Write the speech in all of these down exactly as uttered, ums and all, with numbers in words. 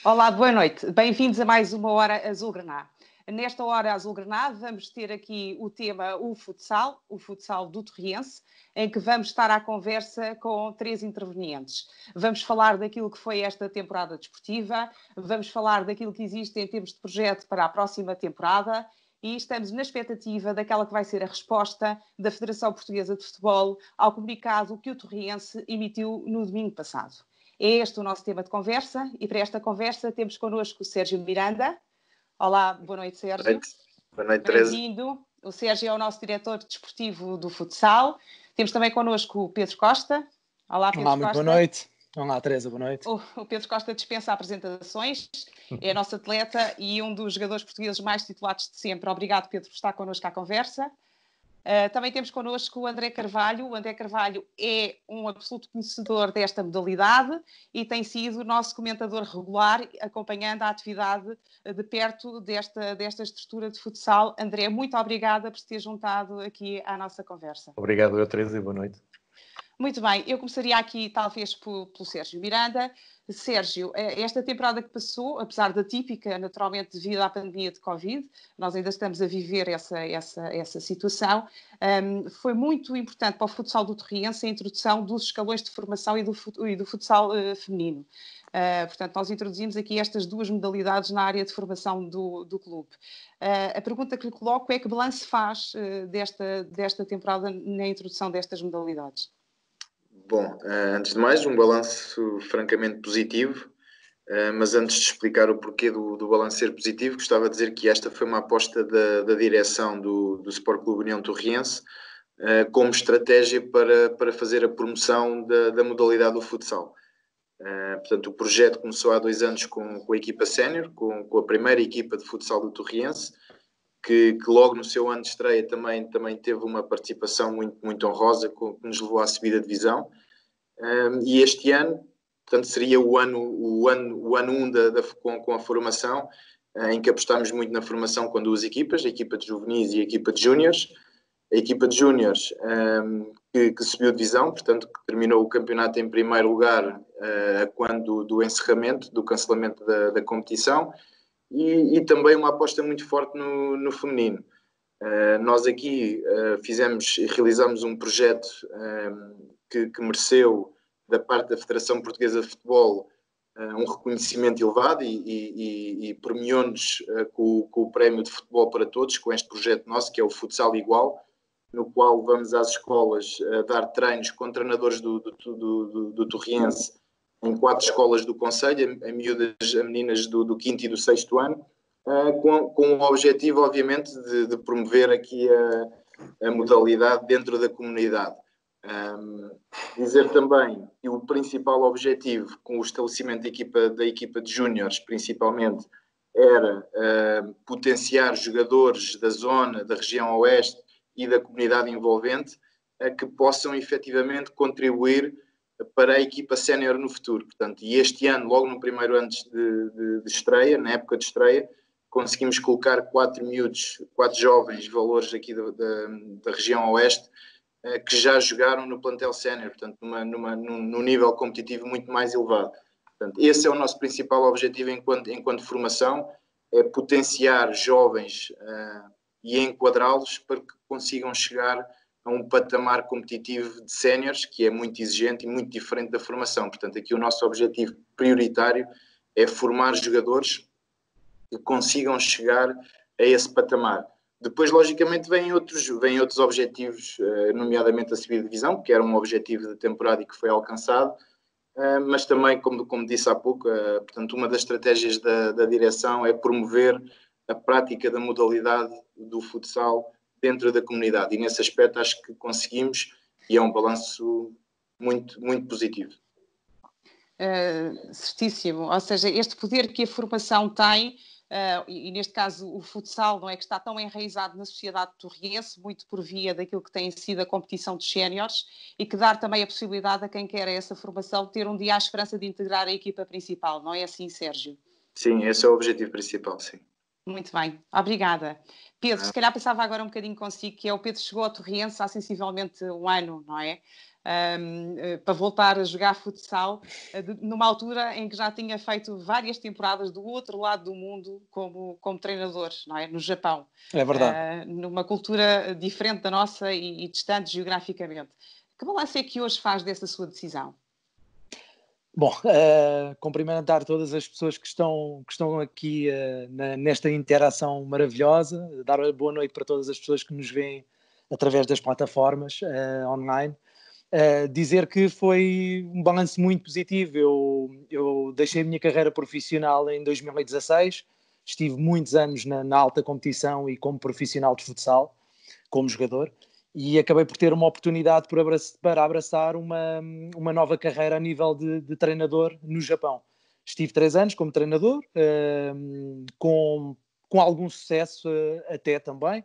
Olá, boa noite. Bem-vindos a mais uma Hora Azulgrana. Nesta Hora Azulgrana vamos ter aqui o tema o futsal, o futsal do Torriense, em que vamos estar à conversa com três intervenientes. Vamos falar daquilo que foi esta temporada desportiva, vamos falar daquilo que existe em termos de projeto para a próxima temporada e estamos na expectativa daquela que vai ser a resposta da Federação Portuguesa de Futebol ao comunicado que o Torriense emitiu no domingo passado. É este o nosso tema de conversa e para esta conversa temos connosco o Sérgio Miranda. Olá, boa noite, Sérgio. Boa noite, boa noite, Teresa. Bem-vindo. O Sérgio é o nosso diretor desportivo do futsal. Temos também connosco o Pedro Costa. Olá, Pedro Olá, muito Costa. boa noite. Olá, Teresa, boa noite. O, o Pedro Costa dispensa apresentações, é nosso atleta e um dos jogadores portugueses mais titulados de sempre. Obrigado, Pedro, por estar connosco à conversa. Uh, também temos connosco o André Carvalho. O André Carvalho é um absoluto conhecedor desta modalidade e tem sido o nosso comentador regular, acompanhando a atividade de perto desta, desta estrutura de futsal. André, muito obrigada por se ter juntado aqui à nossa conversa. Obrigado, eu, Teresa, e boa noite. Muito bem, eu começaria aqui talvez pelo, pelo Sérgio Miranda. Sérgio, esta temporada que passou, apesar da típica, naturalmente devido à pandemia de Covid, nós ainda estamos a viver essa, essa, essa situação, um, foi muito importante para o futsal do Torriense a introdução dos escalões de formação e do, e do futsal uh, feminino. Uh, portanto, nós introduzimos aqui estas duas modalidades na área de formação do, do clube. Uh, a pergunta que lhe coloco é que balanço faz uh, desta, desta temporada na introdução destas modalidades? Bom, antes de mais, um balanço francamente positivo, mas antes de explicar o porquê do, do balanço ser positivo, gostava de dizer que esta foi uma aposta da, da direção do, do Sport Clube União Torriense como estratégia para, para fazer a promoção da, da modalidade do futsal. Portanto, o projeto começou há dois anos com, com a equipa sénior, com, com a primeira equipa de futsal do Torriense, Que, que logo no seu ano de estreia também, também teve uma participação muito, muito honrosa, com, que nos levou à subida de divisão. Um, e este ano, portanto, seria o ano o ano, o ano um da, da, com, com a formação, uh, em que apostámos muito na formação com duas equipas, a equipa de juvenis e a equipa de júniores. A equipa de júniores um, que, que subiu de divisão, portanto, que terminou o campeonato em primeiro lugar uh, quando do encerramento, do cancelamento da, da competição. E, e também uma aposta muito forte no, no feminino. Uh, nós aqui uh, fizemos e realizamos um projeto um, que, que mereceu, da parte da Federação Portuguesa de Futebol, uh, um reconhecimento elevado e, e, e premiou-nos uh, com, com o Prémio de Futebol para Todos, com este projeto nosso, que é o Futsal Igual, no qual vamos às escolas uh, dar treinos com treinadores do, do, do, do, do Torriense, em quatro escolas do Conselho, a, miúdas, a meninas do, do quinto e do sexto ano, uh, com, com o objetivo, obviamente, de, de promover aqui a, a modalidade dentro da comunidade. Um, dizer também que o principal objetivo com o estabelecimento da equipa, da equipa de júniores, principalmente, era uh, potenciar jogadores da zona, da região oeste e da comunidade envolvente, uh, que possam efetivamente contribuir para a equipa sénior no futuro. Portanto, e este ano, logo no primeiro ano de, de, de estreia, na época de estreia, conseguimos colocar quatro miúdos, quatro jovens valores aqui da, da, da região oeste, eh, que já jogaram no plantel sénior, portanto, numa, numa, num, num nível competitivo muito mais elevado. Portanto, esse é o nosso principal objetivo enquanto, enquanto formação, é potenciar jovens uh, e enquadrá-los para que consigam chegar a um patamar competitivo de séniores, que é muito exigente e muito diferente da formação. Portanto, aqui o nosso objetivo prioritário é formar jogadores que consigam chegar a esse patamar. Depois, logicamente, vêm outros, vêm outros objetivos, nomeadamente a subida de divisão, que era um objetivo de temporada e que foi alcançado, mas também, como, como disse há pouco, portanto, uma das estratégias da, da direção é promover a prática da modalidade do futsal dentro da comunidade, e nesse aspecto acho que conseguimos, e é um balanço muito, muito positivo. Uh, certíssimo, ou seja, este poder que a formação tem, uh, e, e neste caso o futsal, não é, que está tão enraizado na sociedade torriense, muito por via daquilo que tem sido a competição dos séniores, e que dar também a possibilidade a quem quer essa formação ter um dia a esperança de integrar a equipa principal, não é assim, Sérgio? Sim, esse é o objetivo principal, sim. Muito bem, obrigada. Pedro, se calhar pensava agora um bocadinho consigo, que é o Pedro chegou ao Torriense há sensivelmente um ano, não é? um, para voltar a jogar futsal, numa altura em que já tinha feito várias temporadas do outro lado do mundo como, como treinador, não é? No Japão. É verdade. Uh, numa cultura diferente da nossa e, e distante geograficamente. Que balanço é que hoje faz dessa sua decisão? Bom, uh, cumprimentar todas as pessoas que estão, que estão aqui uh, na, nesta interação maravilhosa, dar boa noite para todas as pessoas que nos veem através das plataformas uh, online. Uh, dizer que foi um balanço muito positivo. Eu, eu deixei a minha carreira profissional em dois mil e dezasseis, estive muitos anos na, na alta competição e como profissional de futsal, como jogador, e acabei por ter uma oportunidade por abraçar, para abraçar uma, uma nova carreira a nível de, de treinador no Japão. Estive três anos como treinador, uh, com, com algum sucesso uh, até também,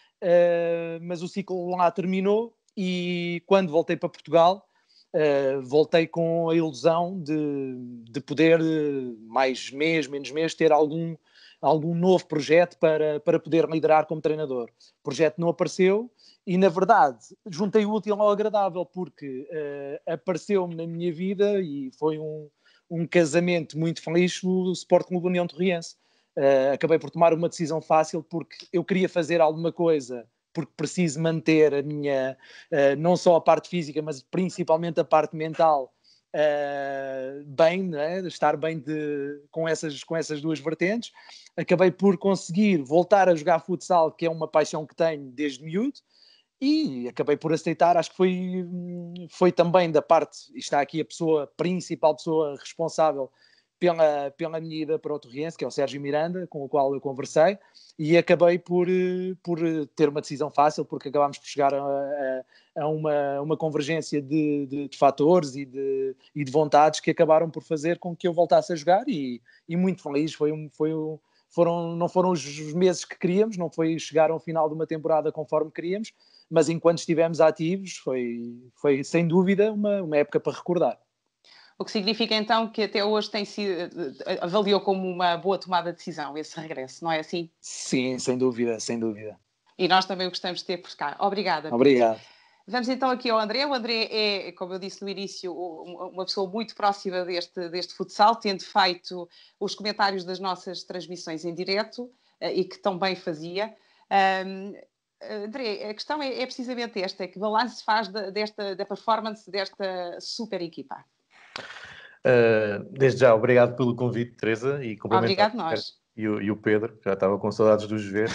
uh, mas o ciclo lá terminou e quando voltei para Portugal, uh, voltei com a ilusão de, de poder, mais mês, menos mês, ter algum, algum novo projeto para, para poder liderar como treinador. O projeto não apareceu. E, na verdade, juntei o útil ao agradável, porque uh, apareceu-me na minha vida e foi um, um casamento muito feliz o Sport Clube União Torriense. Uh, acabei por tomar uma decisão fácil, porque eu queria fazer alguma coisa, porque preciso manter a minha, uh, não só a parte física, mas principalmente a parte mental, uh, bem, né? Estar bem de, com, essas, com essas duas vertentes. Acabei por conseguir voltar a jogar futsal, que é uma paixão que tenho desde miúdo. E acabei por aceitar, acho que foi, foi também da parte, está aqui a pessoa, principal pessoa responsável pela, pela minha ida para o Torriense, que é o Sérgio Miranda, com o qual eu conversei, e acabei por, por ter uma decisão fácil, porque acabámos por chegar a, a, a uma, uma convergência de, de, de fatores e de, e de vontades que acabaram por fazer com que eu voltasse a jogar, e, e muito feliz, foi um... Foi um foram, não foram os meses que queríamos, não foi chegar ao final de uma temporada conforme queríamos, mas enquanto estivemos ativos foi, foi sem dúvida uma, uma época para recordar. O que significa então que até hoje tem sido, avaliou como uma boa tomada de decisão esse regresso, não é assim? Sim, sem dúvida, sem dúvida. E nós também o gostamos de ter por cá. Obrigada. Obrigado. Vamos então aqui ao André. O André é, como eu disse no início, uma pessoa muito próxima deste, deste futsal, tendo feito os comentários das nossas transmissões em direto e que tão bem fazia. Um, André, a questão é, é precisamente esta: que balanço faz da, desta, da performance desta super equipa? Uh, desde já, obrigado pelo convite, Teresa, e cumprimentar Obrigado nós. E o, e o Pedro, que já estava com saudades de os ver.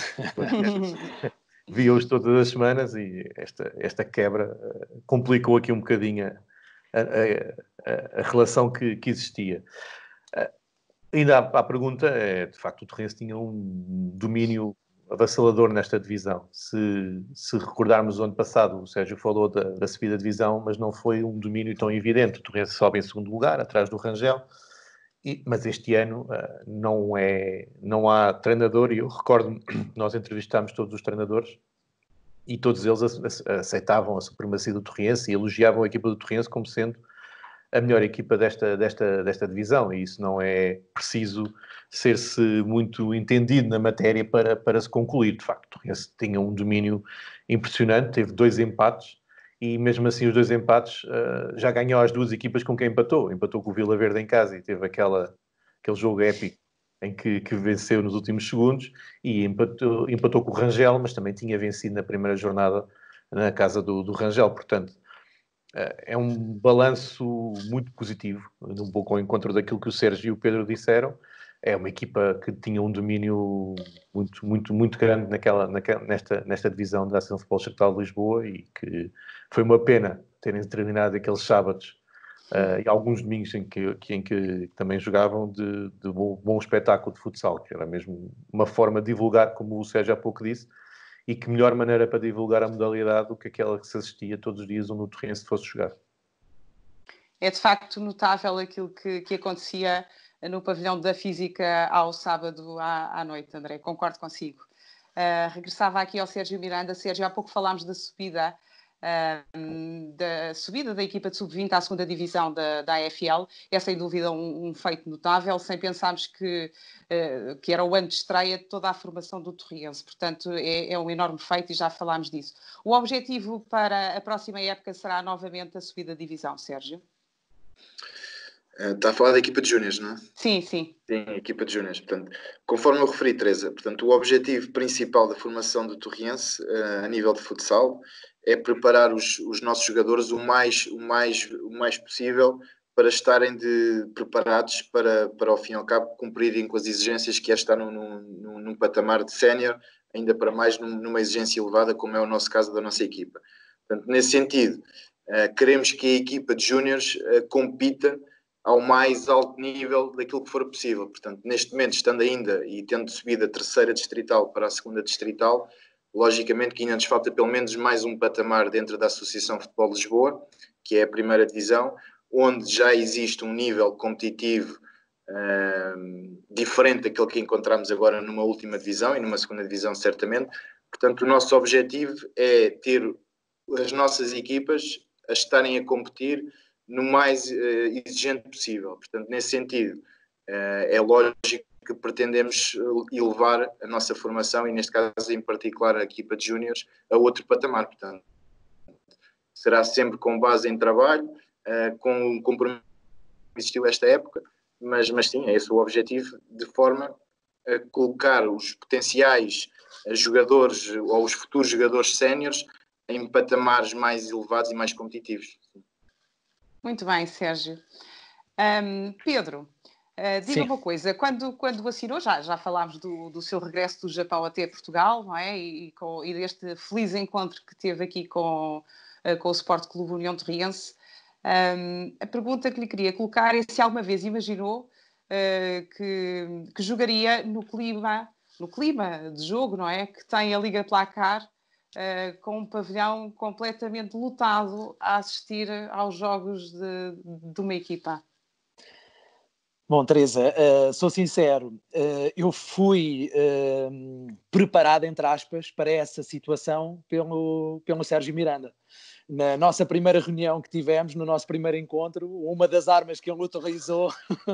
Vi-os todas as semanas e esta, esta quebra uh, complicou aqui um bocadinho a, a, a, a relação que, que existia. Uh, ainda à, à pergunta, é, de facto, o Torrense tinha um domínio avassalador nesta divisão. Se, se recordarmos o ano passado, o Sérgio falou da, da subida da divisão, mas não foi um domínio tão evidente. O Torrense sobe em segundo lugar, atrás do Rangel. E, mas este ano uh, não, é, não há treinador, e eu recordo-me que nós entrevistámos todos os treinadores e todos eles aceitavam a supremacia do Torriense e elogiavam a equipa do Torriense como sendo a melhor equipa desta, desta, desta divisão, e isso não é preciso ser-se muito entendido na matéria para, para se concluir. De facto, o Torriense tinha um domínio impressionante, teve dois empates, e mesmo assim os dois empates uh, já ganhou as duas equipas com quem empatou. Empatou com o Vila Verde em casa e teve aquela, aquele jogo épico em que, que venceu nos últimos segundos, e empatou, empatou com o Rangel, mas também tinha vencido na primeira jornada na casa do, do Rangel. Portanto, uh, é um balanço muito positivo, um pouco ao encontro daquilo que o Sérgio e o Pedro disseram. É uma equipa que tinha um domínio muito, muito, muito grande naquela, naquela, nesta, nesta divisão da Associação Futebol Sectorial de Lisboa, e que foi uma pena terem terminado aqueles sábados uh, e alguns domingos em que, que, em que também jogavam de, de bom, bom espetáculo de futsal, que era mesmo uma forma de divulgar, como o Sérgio há pouco disse, e que melhor maneira para divulgar a modalidade do que aquela que se assistia todos os dias onde o Torriense fosse jogar. É de facto notável aquilo que, que acontecia no pavilhão da Física ao sábado à, à noite, André, concordo consigo. Uh, regressava aqui ao Sérgio Miranda. Sérgio, há pouco falámos da subida uh, da subida da equipa de sub vinte à segunda divisão da, da A F L. É sem dúvida um, um feito notável, sem pensarmos que, uh, que era o ano de estreia de toda a formação do Torriense. Portanto, é, é um enorme feito e já falámos disso. O objetivo para a próxima época será novamente a subida da divisão, Sérgio? Está a falar da equipa de júniores, não é? Sim, sim. Sim, equipa de júniores. Portanto, conforme eu referi, Teresa, portanto, o objetivo principal da formação do Torriense, uh, a nível de futsal, é preparar os, os nossos jogadores o mais, o, mais, o mais possível para estarem de, preparados para, para, ao fim e ao cabo, cumprirem com as exigências que é estar num, num, num patamar de sénior, ainda para mais num, numa exigência elevada, como é o nosso caso da nossa equipa. Portanto, nesse sentido, uh, queremos que a equipa de júniores uh, compita ao mais alto nível daquilo que for possível. Portanto, neste momento, estando ainda e tendo subido a terceira distrital para a segunda distrital, logicamente que ainda nos falta pelo menos mais um patamar dentro da Associação Futebol de Lisboa, que é a primeira divisão, onde já existe um nível competitivo uh, diferente daquele que encontramos agora numa última divisão e numa segunda divisão, certamente. Portanto, o nosso objetivo é ter as nossas equipas a estarem a competir no mais uh, exigente possível. Portanto, nesse sentido, uh, é lógico que pretendemos elevar a nossa formação e, neste caso, em particular, a equipa de júniores a outro patamar. Portanto, será sempre com base em trabalho, uh, com um compromisso que existiu esta época, mas, mas sim, é esse o objetivo, de forma a colocar os potenciais jogadores ou os futuros jogadores séniores em patamares mais elevados e mais competitivos. Muito bem, Sérgio. Um, Pedro, uh, diga uma coisa, quando, quando assinou, já, já falámos do, do seu regresso do Japão até Portugal, não é? E, com, e deste feliz encontro que teve aqui com, uh, com o Sport Clube União Torriense. Um, a pergunta que lhe queria colocar é se alguma vez imaginou uh, que, que jogaria no clima, no clima de jogo, não é? Que tem a Liga Placar, Uh, com um pavilhão completamente lotado a assistir aos jogos de, de uma equipa. Bom, Teresa, uh, sou sincero, uh, eu fui uh, preparado, entre aspas, para essa situação pelo, pelo Sérgio Miranda. Na nossa primeira reunião que tivemos, no nosso primeiro encontro, uma das armas que ele utilizou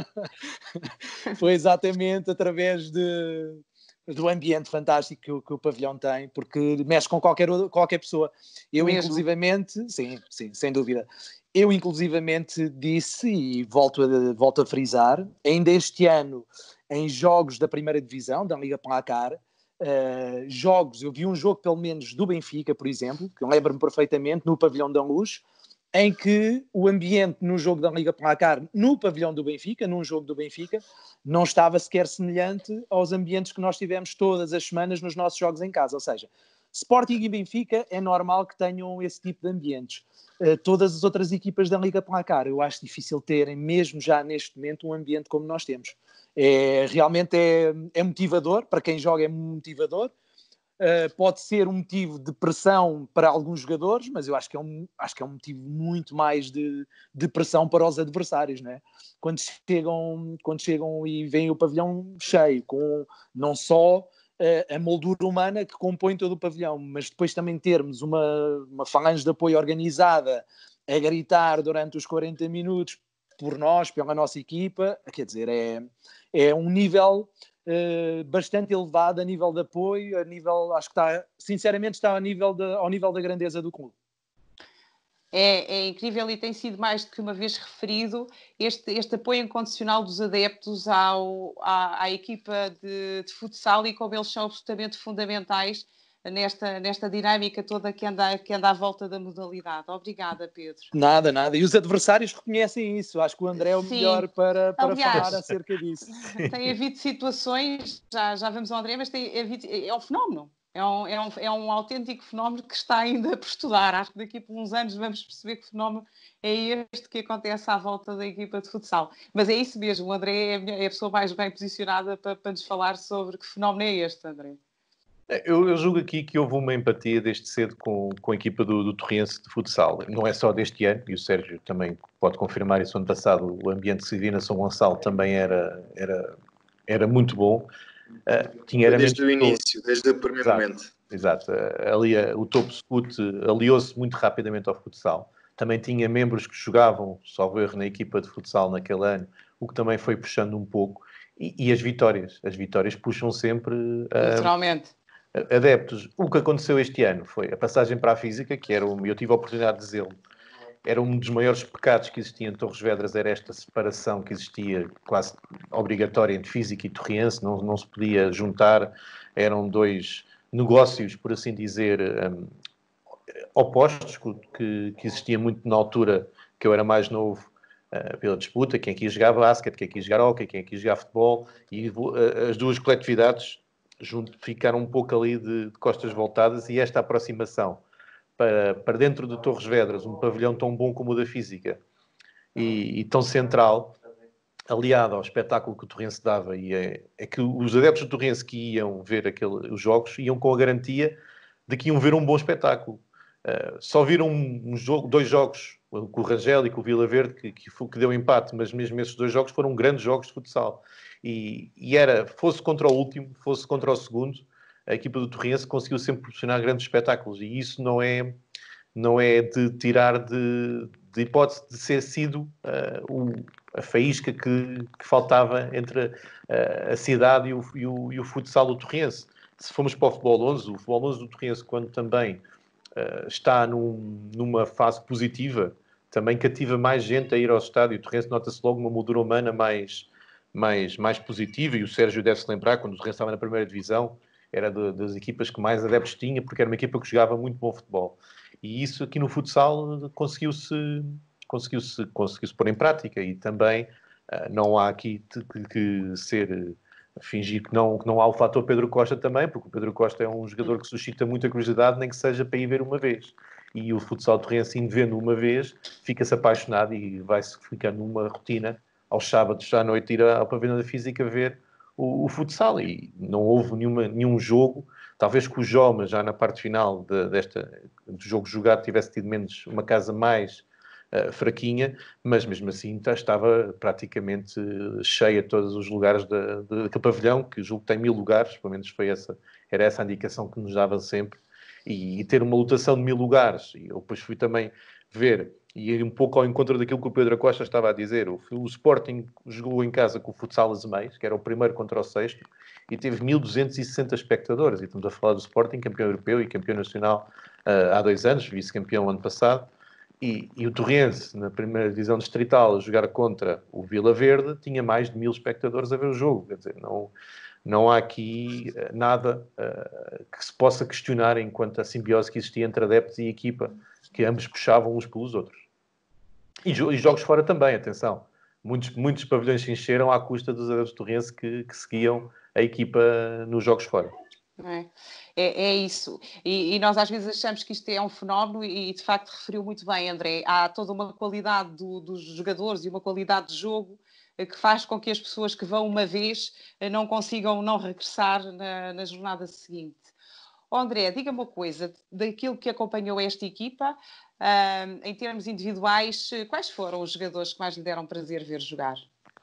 foi exatamente através de... do ambiente fantástico que o, que o pavilhão tem, porque mexe com qualquer, qualquer pessoa. Eu, Mesmo? inclusivamente, sim, sim, sem dúvida. Eu, inclusivamente, disse, e volto a, volto a frisar, ainda este ano, em jogos da primeira divisão, da Liga Placar, uh, jogos, eu vi um jogo, pelo menos, do Benfica, por exemplo, que eu lembro-me perfeitamente, no Pavilhão da Luz, em que o ambiente no jogo da Liga Placar, no pavilhão do Benfica, num jogo do Benfica, não estava sequer semelhante aos ambientes que nós tivemos todas as semanas nos nossos jogos em casa. Ou seja, Sporting e Benfica é normal que tenham esse tipo de ambientes. Uh, todas as outras equipas da Liga Placar, eu acho difícil terem, mesmo já neste momento, um ambiente como nós temos. É, realmente é, é motivador, para quem joga é motivador. Uh, pode ser um motivo de pressão para alguns jogadores, mas eu acho que é um, acho que é um motivo muito mais de, de pressão para os adversários, né? Quando chegam, quando chegam e veem o pavilhão cheio, com não só uh, a moldura humana que compõe todo o pavilhão, mas depois também termos uma, uma falange de apoio organizada a gritar durante os quarenta minutos por nós, pela nossa equipa, quer dizer, é, é um nível... Uh, bastante elevado a nível de apoio, a nível, acho que está, sinceramente está ao nível, de, ao nível da grandeza do clube. É, é incrível e tem sido mais do que uma vez referido este, este apoio incondicional dos adeptos ao, à, à equipa de, de futsal e como eles são absolutamente fundamentais nesta, nesta dinâmica toda que anda, que anda à volta da modalidade. Obrigada, Pedro. Nada, nada. E os adversários reconhecem isso. Acho que o André é o Sim. melhor para, para Aliás, falar acerca disso. Tem havido situações, já, já vamos ao André, mas tem havido, é um fenómeno. É um, é, um, é um autêntico fenómeno que está ainda por estudar. Acho que daqui por uns anos vamos perceber que fenómeno é este que acontece à volta da equipa de futsal. Mas é isso mesmo, o André é a, é a pessoa mais bem posicionada para, para nos falar sobre que fenómeno é este, André. Eu, eu julgo aqui que houve uma empatia desde cedo com, com a equipa do, do Torriense de futsal. Não é só deste ano, e o Sérgio também pode confirmar isso. Ano passado o ambiente que se via na São Gonçalo também era, era, era muito bom. Uh, tinha desde o início, desde o primeiro Exato. momento. exato. Ali, o Topo Scout aliou-se muito rapidamente ao futsal. Também tinha membros que jogavam, salvo erro, na equipa de futsal naquele ano, o que também foi puxando um pouco. E, e as vitórias. As vitórias puxam sempre Literalmente. Uh, adeptos. O que aconteceu este ano foi a passagem para a física, que era um, eu tive a oportunidade de dizê-lo, era um dos maiores pecados que existia em Torres Vedras, era esta separação que existia quase obrigatória entre física e torriense, não, não se podia juntar, eram dois negócios, por assim dizer, um, opostos, que, que existia muito na altura que eu era mais novo, uh, pela disputa, quem aqui jogava basquete, quem aqui jogava hóquei, quem aqui jogava futebol, e uh, as duas coletividades junto, ficaram um pouco ali de, de costas voltadas, e esta aproximação para, para dentro de Torres Vedras, um pavilhão tão bom como o da física, e, e tão central, aliado ao espetáculo que o Torrense dava, e é, é que os adeptos do Torrense que iam ver aquele, os jogos, iam com a garantia de que iam ver um bom espetáculo. Uh, só viram um, um jogo, dois jogos, com o Rangel e com o Vila Verde, que, que, que deu empate, mas mesmo esses dois jogos foram grandes jogos de futsal. E, e era, fosse contra o último, fosse contra o segundo, a equipa do Torrense conseguiu sempre proporcionar grandes espetáculos. E isso não é, não é de tirar de, de hipótese de ser sido uh, o, a faísca que, que faltava entre uh, a cidade e o, e, o, e o futsal do Torrense. Se formos para o futebol onze, o futebol onze do Torrense, quando também uh, está num, numa fase positiva, também cativa mais gente a ir ao estádio. O Torrense nota-se logo uma moldura humana mais, mais, mais positiva, e o Sérgio deve-se lembrar, quando o Torrense estava na primeira divisão, era de, das equipas que mais adeptos tinha, porque era uma equipa que jogava muito bom futebol. E isso aqui no futsal conseguiu-se conseguiu-se, conseguiu-se pôr em prática, e também uh, não há aqui que, que ser, fingir que não, que não há o fator Pedro Costa também, porque o Pedro Costa é um jogador que suscita muita curiosidade, nem que seja para ir ver uma vez. E o futsal torrense, indo vendo uma vez, fica-se apaixonado e vai-se ficando numa rotina, aos sábados à noite, ir ao pavilhão da física ver o, o futsal. E não houve nenhuma, nenhum jogo, talvez que o Joma, já na parte final de, desta, do jogo jogado, tivesse tido menos, uma casa mais uh, fraquinha, mas mesmo assim estava praticamente cheia todos os lugares da, de, daquele pavilhão, que julgo que tem mil lugares, pelo menos foi essa, era essa a indicação que nos dava sempre, e, e ter uma lotação de mil lugares. E eu depois fui também ver, e ir um pouco ao encontro daquilo que o Pedro Costa estava a dizer. O, o Sporting jogou em casa com o Futsal Azemais, que era o primeiro contra o sexto, e teve mil duzentos e sessenta espectadores. E estamos a falar do Sporting, campeão europeu e campeão nacional uh, há dois anos, vice-campeão ano passado. E, e o Torrense, na primeira divisão distrital, a jogar contra o Vila Verde, tinha mais de mil espectadores a ver o jogo. Quer dizer, não, não há aqui uh, nada uh, que se possa questionar enquanto a simbiose que existia entre adeptos e equipa, que ambos puxavam uns pelos outros. E, e jogos fora também, atenção. Muitos, muitos pavilhões se encheram à custa dos adeptos do Torrense que, que seguiam a equipa nos jogos fora. É, é, é isso. E, e nós às vezes achamos que isto é um fenómeno, e de facto referiu muito bem, André. Há toda uma qualidade do, dos jogadores e uma qualidade de jogo que faz com que as pessoas que vão uma vez não consigam não regressar na, na jornada seguinte. Oh, André, diga-me uma coisa, daquilo que acompanhou esta equipa, uh, em termos individuais, quais foram os jogadores que mais lhe deram prazer ver jogar?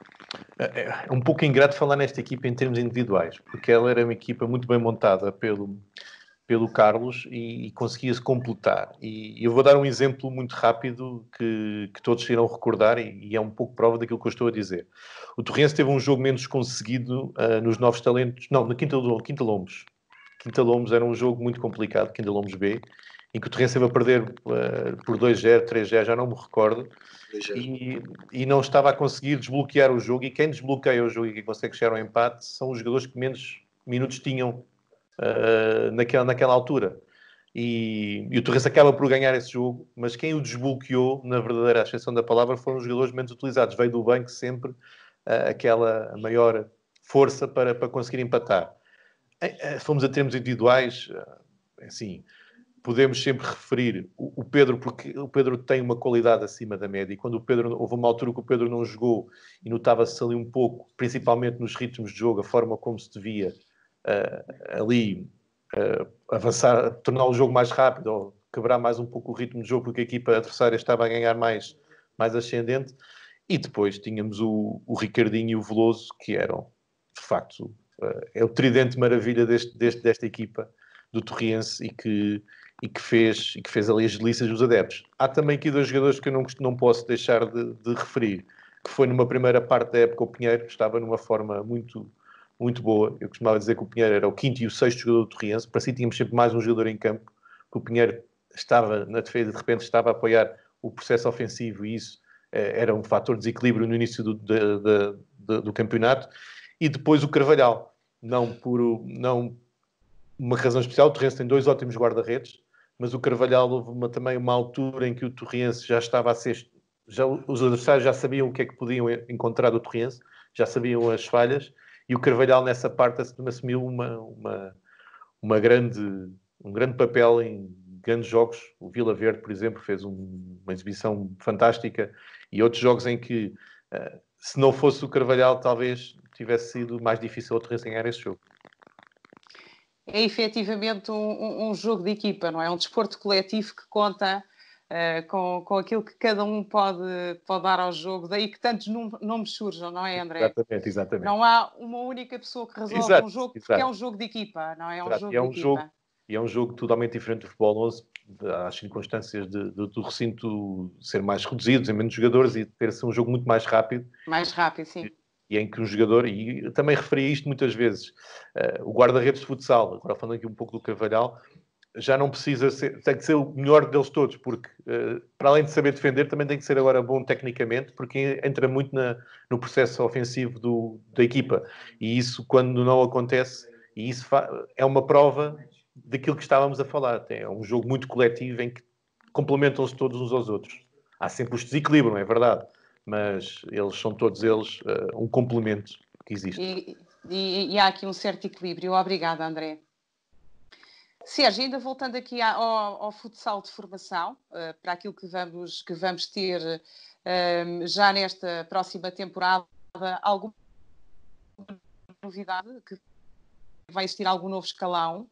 É um pouco ingrato falar nesta equipa em termos individuais, porque ela era uma equipa muito bem montada pelo, pelo Carlos e, e conseguia-se completar. E eu vou dar um exemplo muito rápido que, que todos irão recordar, e, e é um pouco prova daquilo que eu estou a dizer. O Torrense teve um jogo menos conseguido uh, nos Novos Talentos, não, no Quinta, Quinta Lombos. Quinta Lombos era um jogo muito complicado, Quinta Lombos B, em que o Torrense esteve a perder uh, por dois a zero, três a zero, já não me recordo, e, e não estava a conseguir desbloquear o jogo, e quem desbloqueia o jogo e quem consegue chegar ao empate são os jogadores que menos minutos tinham uh, naquela, naquela altura. E, e o Torrense acaba por ganhar esse jogo, mas quem o desbloqueou, na verdadeira acessão da palavra, foram os jogadores menos utilizados. Veio do banco sempre uh, aquela maior força para, para conseguir empatar. Fomos a termos individuais, assim, podemos sempre referir o Pedro, porque o Pedro tem uma qualidade acima da média, e quando o Pedro, houve uma altura que o Pedro não jogou, e notava-se ali um pouco, principalmente nos ritmos de jogo, a forma como se devia uh, ali uh, avançar, tornar o jogo mais rápido, ou quebrar mais um pouco o ritmo de jogo, porque a equipa adversária estava a ganhar mais, mais ascendente. E depois tínhamos o, o Ricardinho e o Veloso, que eram, de facto, é o tridente maravilha deste, deste, desta equipa, do Torriense e que, e que, fez, e que fez ali as delícias dos adeptos. Há também aqui dois jogadores que eu não, não posso deixar de, de referir, que foi numa primeira parte da época o Pinheiro, que estava numa forma muito, muito boa. Eu costumava dizer que o Pinheiro era o quinto e o sexto jogador do Torriense, para si tínhamos sempre mais um jogador em campo, que o Pinheiro estava na defesa e de repente estava a apoiar o processo ofensivo e isso eh, era um fator de desequilíbrio no início do, de, de, de, do campeonato. E depois o Carvalhal, não por não uma razão especial, o Torriense tem dois ótimos guarda-redes, mas o Carvalhal houve uma, também uma altura em que o Torriense já estava a ser, já, os adversários já sabiam o que é que podiam encontrar do Torriense, já sabiam as falhas, e o Carvalhal nessa parte assumiu uma, uma, uma grande, um grande papel em grandes jogos. O Vila Verde, por exemplo, fez um, uma exibição fantástica, e outros jogos em que, uh, se não fosse o Carvalhal, talvez tivesse sido mais difícil o Torriense ganhar esse jogo. É efetivamente um, um jogo de equipa, não é? Um desporto coletivo que conta uh, com, com aquilo que cada um pode, pode dar ao jogo, daí que tantos nomes surjam, não é, André? Exatamente, exatamente. Não há uma única pessoa que resolve exato, um jogo, porque exato. é um jogo de equipa, não é? É um exato. jogo E é de um equipa. Jogo, e é um jogo totalmente diferente do futebol onze, às circunstâncias de, de, do recinto ser mais reduzido, em menos jogadores e ter-se um jogo muito mais rápido. Mais rápido, sim. E, e em que um jogador, e eu também referi isto muitas vezes, uh, o guarda-redes de futsal, agora falando aqui um pouco do Carvalhal, já não precisa ser, tem que ser o melhor deles todos, porque uh, para além de saber defender, também tem que ser agora bom tecnicamente, porque entra muito na, no processo ofensivo do, da equipa. E isso, quando não acontece, e isso é uma prova daquilo que estávamos a falar. É um jogo muito coletivo em que complementam-se todos uns aos outros. Há sempre os desequilíbrios, não é verdade? Mas eles são todos eles uh, um complemento que existe. E, e, e há aqui um certo equilíbrio. Obrigada, André. Sérgio, ainda voltando aqui ao, ao futsal de formação, uh, para aquilo que vamos, que vamos ter uh, já nesta próxima temporada, alguma novidade? Que vai existir algum novo escalão?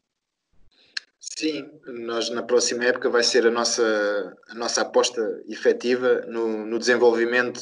Sim, nós na próxima época vai ser a nossa, a nossa aposta efetiva no, no desenvolvimento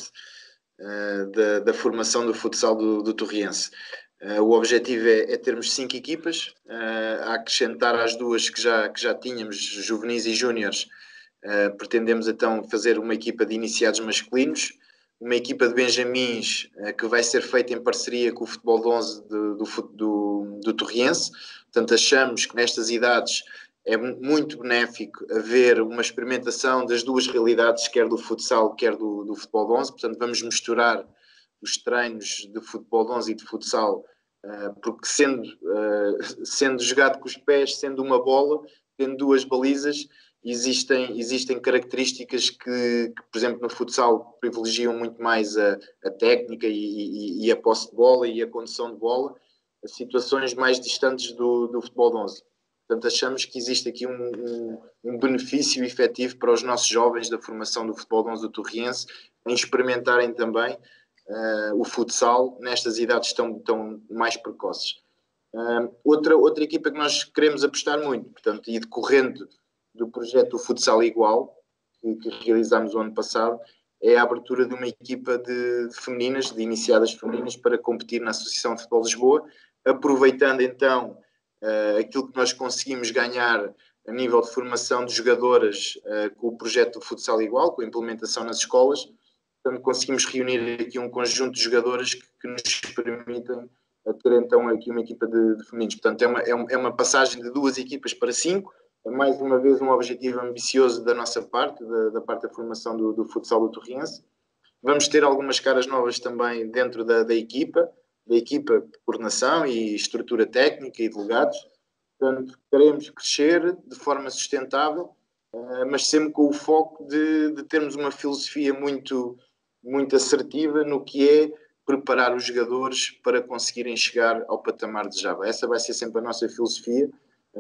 uh, da, da formação do futsal do, do Torriense. Uh, o objetivo é, é termos cinco equipas, uh, a acrescentar às duas que já, que já tínhamos, juvenis e júniores. Uh, pretendemos então fazer uma equipa de iniciados masculinos, uma equipa de benjamins uh, que vai ser feita em parceria com o futebol de onze do, do, do, do Torriense. Portanto, achamos que nestas idades é muito benéfico haver uma experimentação das duas realidades, quer do futsal, quer do, do futebol de onze. Portanto, vamos misturar os treinos de futebol de onze e de futsal, uh, porque sendo, uh, sendo jogado com os pés, sendo uma bola, tendo duas balizas, existem, existem características que, que, por exemplo, no futsal privilegiam muito mais a, a técnica e, e, e a posse de bola e a condução de bola, as situações mais distantes do, do futebol de onze. Portanto, achamos que existe aqui um, um, um benefício efetivo para os nossos jovens da formação do futebol de onze do Torriense em experimentarem também Uh, o futsal nestas idades tão, tão mais precoces. Uh, outra, outra equipa que nós queremos apostar muito, portanto, e decorrendo do projeto do Futsal Igual, que, que realizámos o ano passado, é a abertura de uma equipa de, de femininas, de iniciadas femininas, para competir na Associação de Futebol de Lisboa, aproveitando então uh, aquilo que nós conseguimos ganhar a nível de formação de jogadoras uh, com o projeto do Futsal Igual, com a implementação nas escolas. Portanto, conseguimos reunir aqui um conjunto de jogadoras que, que nos permitem ter então aqui uma equipa de, de femininos. Portanto, é uma, é uma passagem de duas equipas para cinco. É mais uma vez um objetivo ambicioso da nossa parte, da, da parte da formação do, do futsal do Torriense. Vamos ter algumas caras novas também dentro da, da equipa, da equipa de coordenação e estrutura técnica e delegados. Portanto, queremos crescer de forma sustentável, mas sempre com o foco de, de termos uma filosofia muito muito assertiva no que é preparar os jogadores para conseguirem chegar ao patamar desejado. Essa vai ser sempre a nossa filosofia,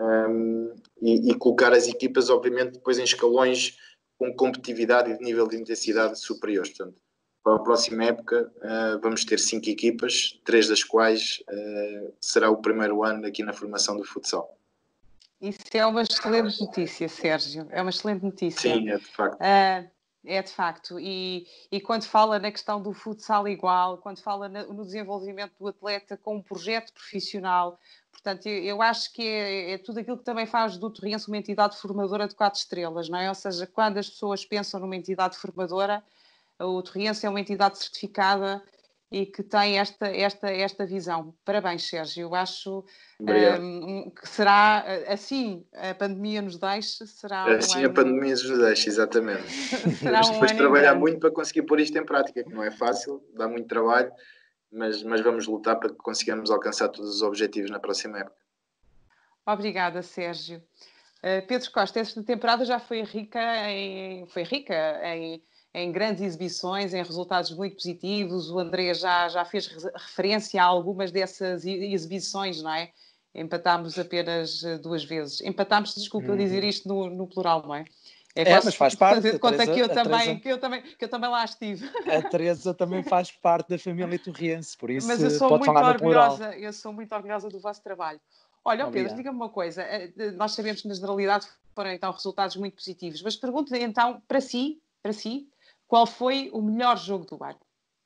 um, e, e colocar as equipas, obviamente, depois em escalões com competitividade e de nível de intensidade superiores. Portanto, para a próxima época uh, vamos ter cinco equipas, três das quais uh, será o primeiro ano aqui na formação do futsal. Isso é uma excelente notícia, Sérgio. É uma excelente notícia. Sim, é de facto. Uh, É de facto, e, e quando fala na questão do futsal igual, quando fala na, no desenvolvimento do atleta com um projeto profissional, portanto, eu, eu acho que é, é tudo aquilo que também faz do Torriense uma entidade formadora de quatro estrelas, não é? Ou seja, quando as pessoas pensam numa entidade formadora, o Torriense é uma entidade certificada e que tem esta, esta, esta visão. Parabéns, Sérgio. Eu acho um, que será, assim a pandemia nos deixe, será um assim ano... a pandemia nos deixe, exatamente. será Temos um depois ano trabalhar muito para conseguir pôr isto em prática, que não é fácil, dá muito trabalho, mas, mas vamos lutar para que consigamos alcançar todos os objetivos na próxima época. Obrigada, Sérgio. Uh, Pedro Costa, esta temporada já foi rica em, foi rica em, em grandes exibições, em resultados muito positivos. O André já, já fez referência a algumas dessas exibições, não é? Empatámos apenas duas vezes. Empatámos, desculpa eu dizer isto no, no plural, não é? É, é mas faz parte. Fazer de conta Teresa, que, eu também, Teresa, que, eu também, que eu também lá estive. A Teresa também faz parte da família Torriense, por isso mas eu sou pode muito falar no plural. orgulhosa, eu sou muito orgulhosa do vosso trabalho. Olha, oh Pedro, diga-me uma coisa. Nós sabemos que na generalidade foram então resultados muito positivos, mas pergunto então para si, para si, qual foi o melhor jogo do ano?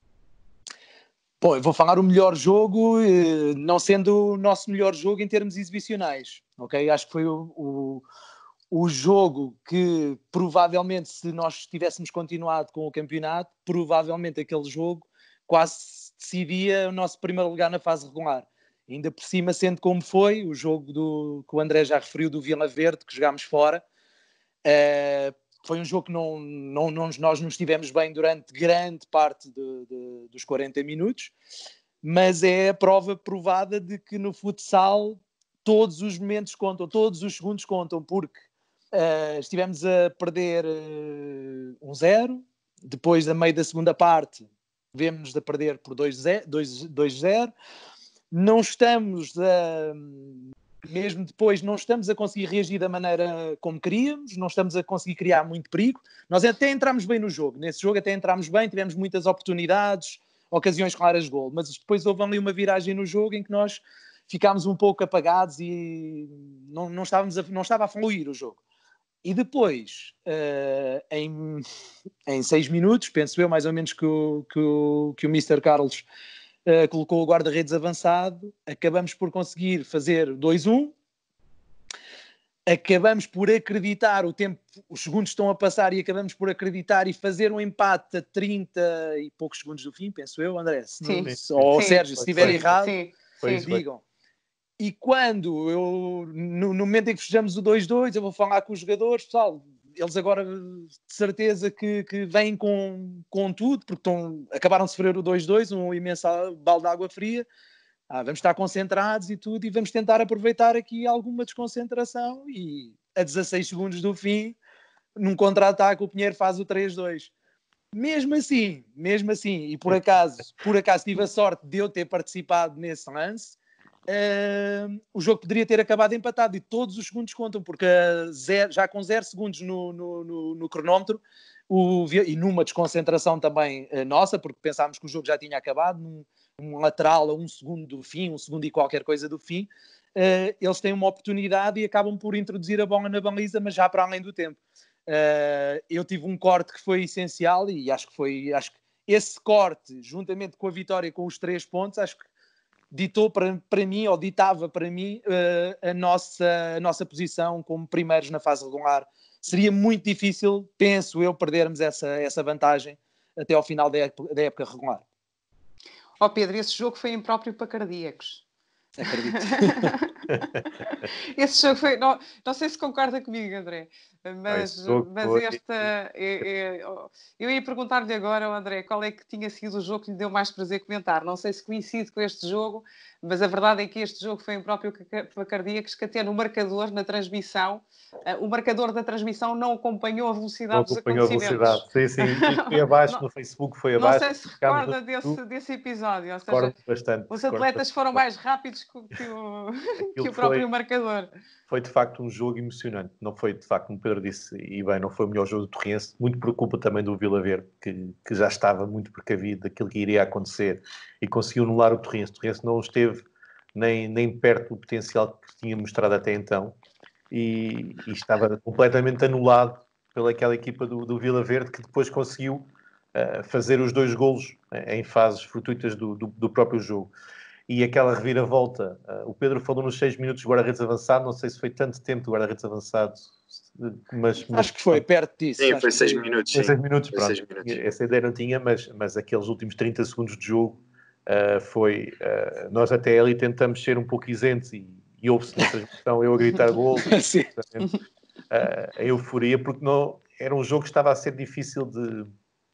Bom, eu vou falar o melhor jogo, não sendo o nosso melhor jogo em termos exibicionais, ok? Acho que foi o, o, o jogo que provavelmente, se nós tivéssemos continuado com o campeonato, provavelmente aquele jogo quase decidia o nosso primeiro lugar na fase regular. Ainda por cima, sendo como foi, o jogo do, que o André já referiu do Vila Verde, que jogámos fora, uh, foi um jogo que não, não, não, nós não estivemos bem durante grande parte de, de, dos quarenta minutos, mas é a prova provada de que no futsal todos os momentos contam, todos os segundos contam, porque uh, estivemos a perder uh, um zero, depois, a meio da segunda parte, vemos-nos a perder por dois zero, não estamos a... mesmo depois não estamos a conseguir reagir da maneira como queríamos, não estamos a conseguir criar muito perigo. Nós até entramos bem no jogo, nesse jogo até entramos bem, tivemos muitas oportunidades, ocasiões claras de gol, mas depois houve ali uma viragem no jogo em que nós ficámos um pouco apagados e não, não, estávamos a, não estava a fluir o jogo. E depois, uh, em, em seis minutos, penso eu, mais ou menos que o, que o, que o mister Carlos Uh, colocou o guarda-redes avançado, acabamos por conseguir fazer dois um, acabamos por acreditar, o tempo, os segundos estão a passar e acabamos por acreditar e fazer um empate a trinta e poucos segundos do fim, penso eu, André, se sim. Não, ou sim. Sérgio, se estiver errado, sim. Sim. digam. E quando eu, no, no momento em que fechamos o dois dois, eu vou falar com os jogadores, pessoal, eles agora de certeza que, que vêm com, com tudo, porque estão, acabaram de sofrer o dois dois, um imenso balde de água fria. Ah, vamos estar concentrados e tudo, e vamos tentar aproveitar aqui alguma desconcentração. E a dezasseis segundos do fim, num contra-ataque, o Pinheiro faz o três dois. Mesmo assim, mesmo assim, e por acaso, por acaso tive a sorte de eu ter participado nesse lance, Uh, o jogo poderia ter acabado empatado e todos os segundos contam, porque uh, zero, já com zero segundos no, no, no, no cronómetro o, e numa desconcentração também uh, nossa, porque pensámos que o jogo já tinha acabado, num, um lateral a um segundo do fim, um segundo e qualquer coisa do fim, uh, eles têm uma oportunidade e acabam por introduzir a bola na baliza, mas já para além do tempo. Uh, eu tive um corte que foi essencial e acho que foi, acho que esse corte, juntamente com a vitória com os três pontos, acho que ditou para, para mim, ou ditava para mim, uh, a, nossa, a nossa posição como primeiros na fase regular. Seria muito difícil, penso eu, perdermos essa, essa vantagem até ao final da época, da época regular. Ó oh Pedro, esse jogo foi impróprio para cardíacos. Acredito. Esse jogo foi... Não, não sei se concorda comigo, André, mas, mas foi... esta... É, é, eu ia perguntar-lhe agora, André, qual é que tinha sido o jogo que lhe deu mais prazer comentar. Não sei se coincide com este jogo, mas a verdade é que este jogo foi impróprio para cardíacos, que até no marcador, na transmissão, o marcador da transmissão não acompanhou a velocidade não dos acompanhou acontecimentos. A velocidade. Sim, sim. Foi abaixo, não, no Facebook foi abaixo. Não sei se recorda desse, desse episódio. Ou seja, bastante, os atletas foram mais rápidos que o, que o próprio foi, marcador. Foi de facto um jogo emocionante. Não foi de facto, como Pedro disse, e bem, não foi o melhor jogo do Torriense, muito por culpa também do Vila Verde, que, que já estava muito precavido daquilo que iria acontecer e conseguiu anular o Torriense. O Torriense não esteve nem, nem perto do potencial que tinha mostrado até então e, e estava completamente anulado pelaquela equipa do, do Vila Verde, que depois conseguiu uh, fazer os dois golos em fases fortuitas do, do, do próprio jogo. E aquela reviravolta, uh, o Pedro falou nos seis minutos de guarda-redes avançado, não sei se foi tanto tempo de guarda-redes avançado, mas, mas... Acho que foi perto disso. Sim, acho foi que seis minutos. Foi sim. seis minutos, foi pronto. seis minutos. Essa ideia não tinha, mas, mas aqueles últimos trinta segundos de jogo, uh, foi... Uh, nós até ali tentamos ser um pouco isentos e, e houve-se na transmissão eu a gritar gol, Sim. uh, a euforia, porque não, era um jogo que estava a ser difícil de,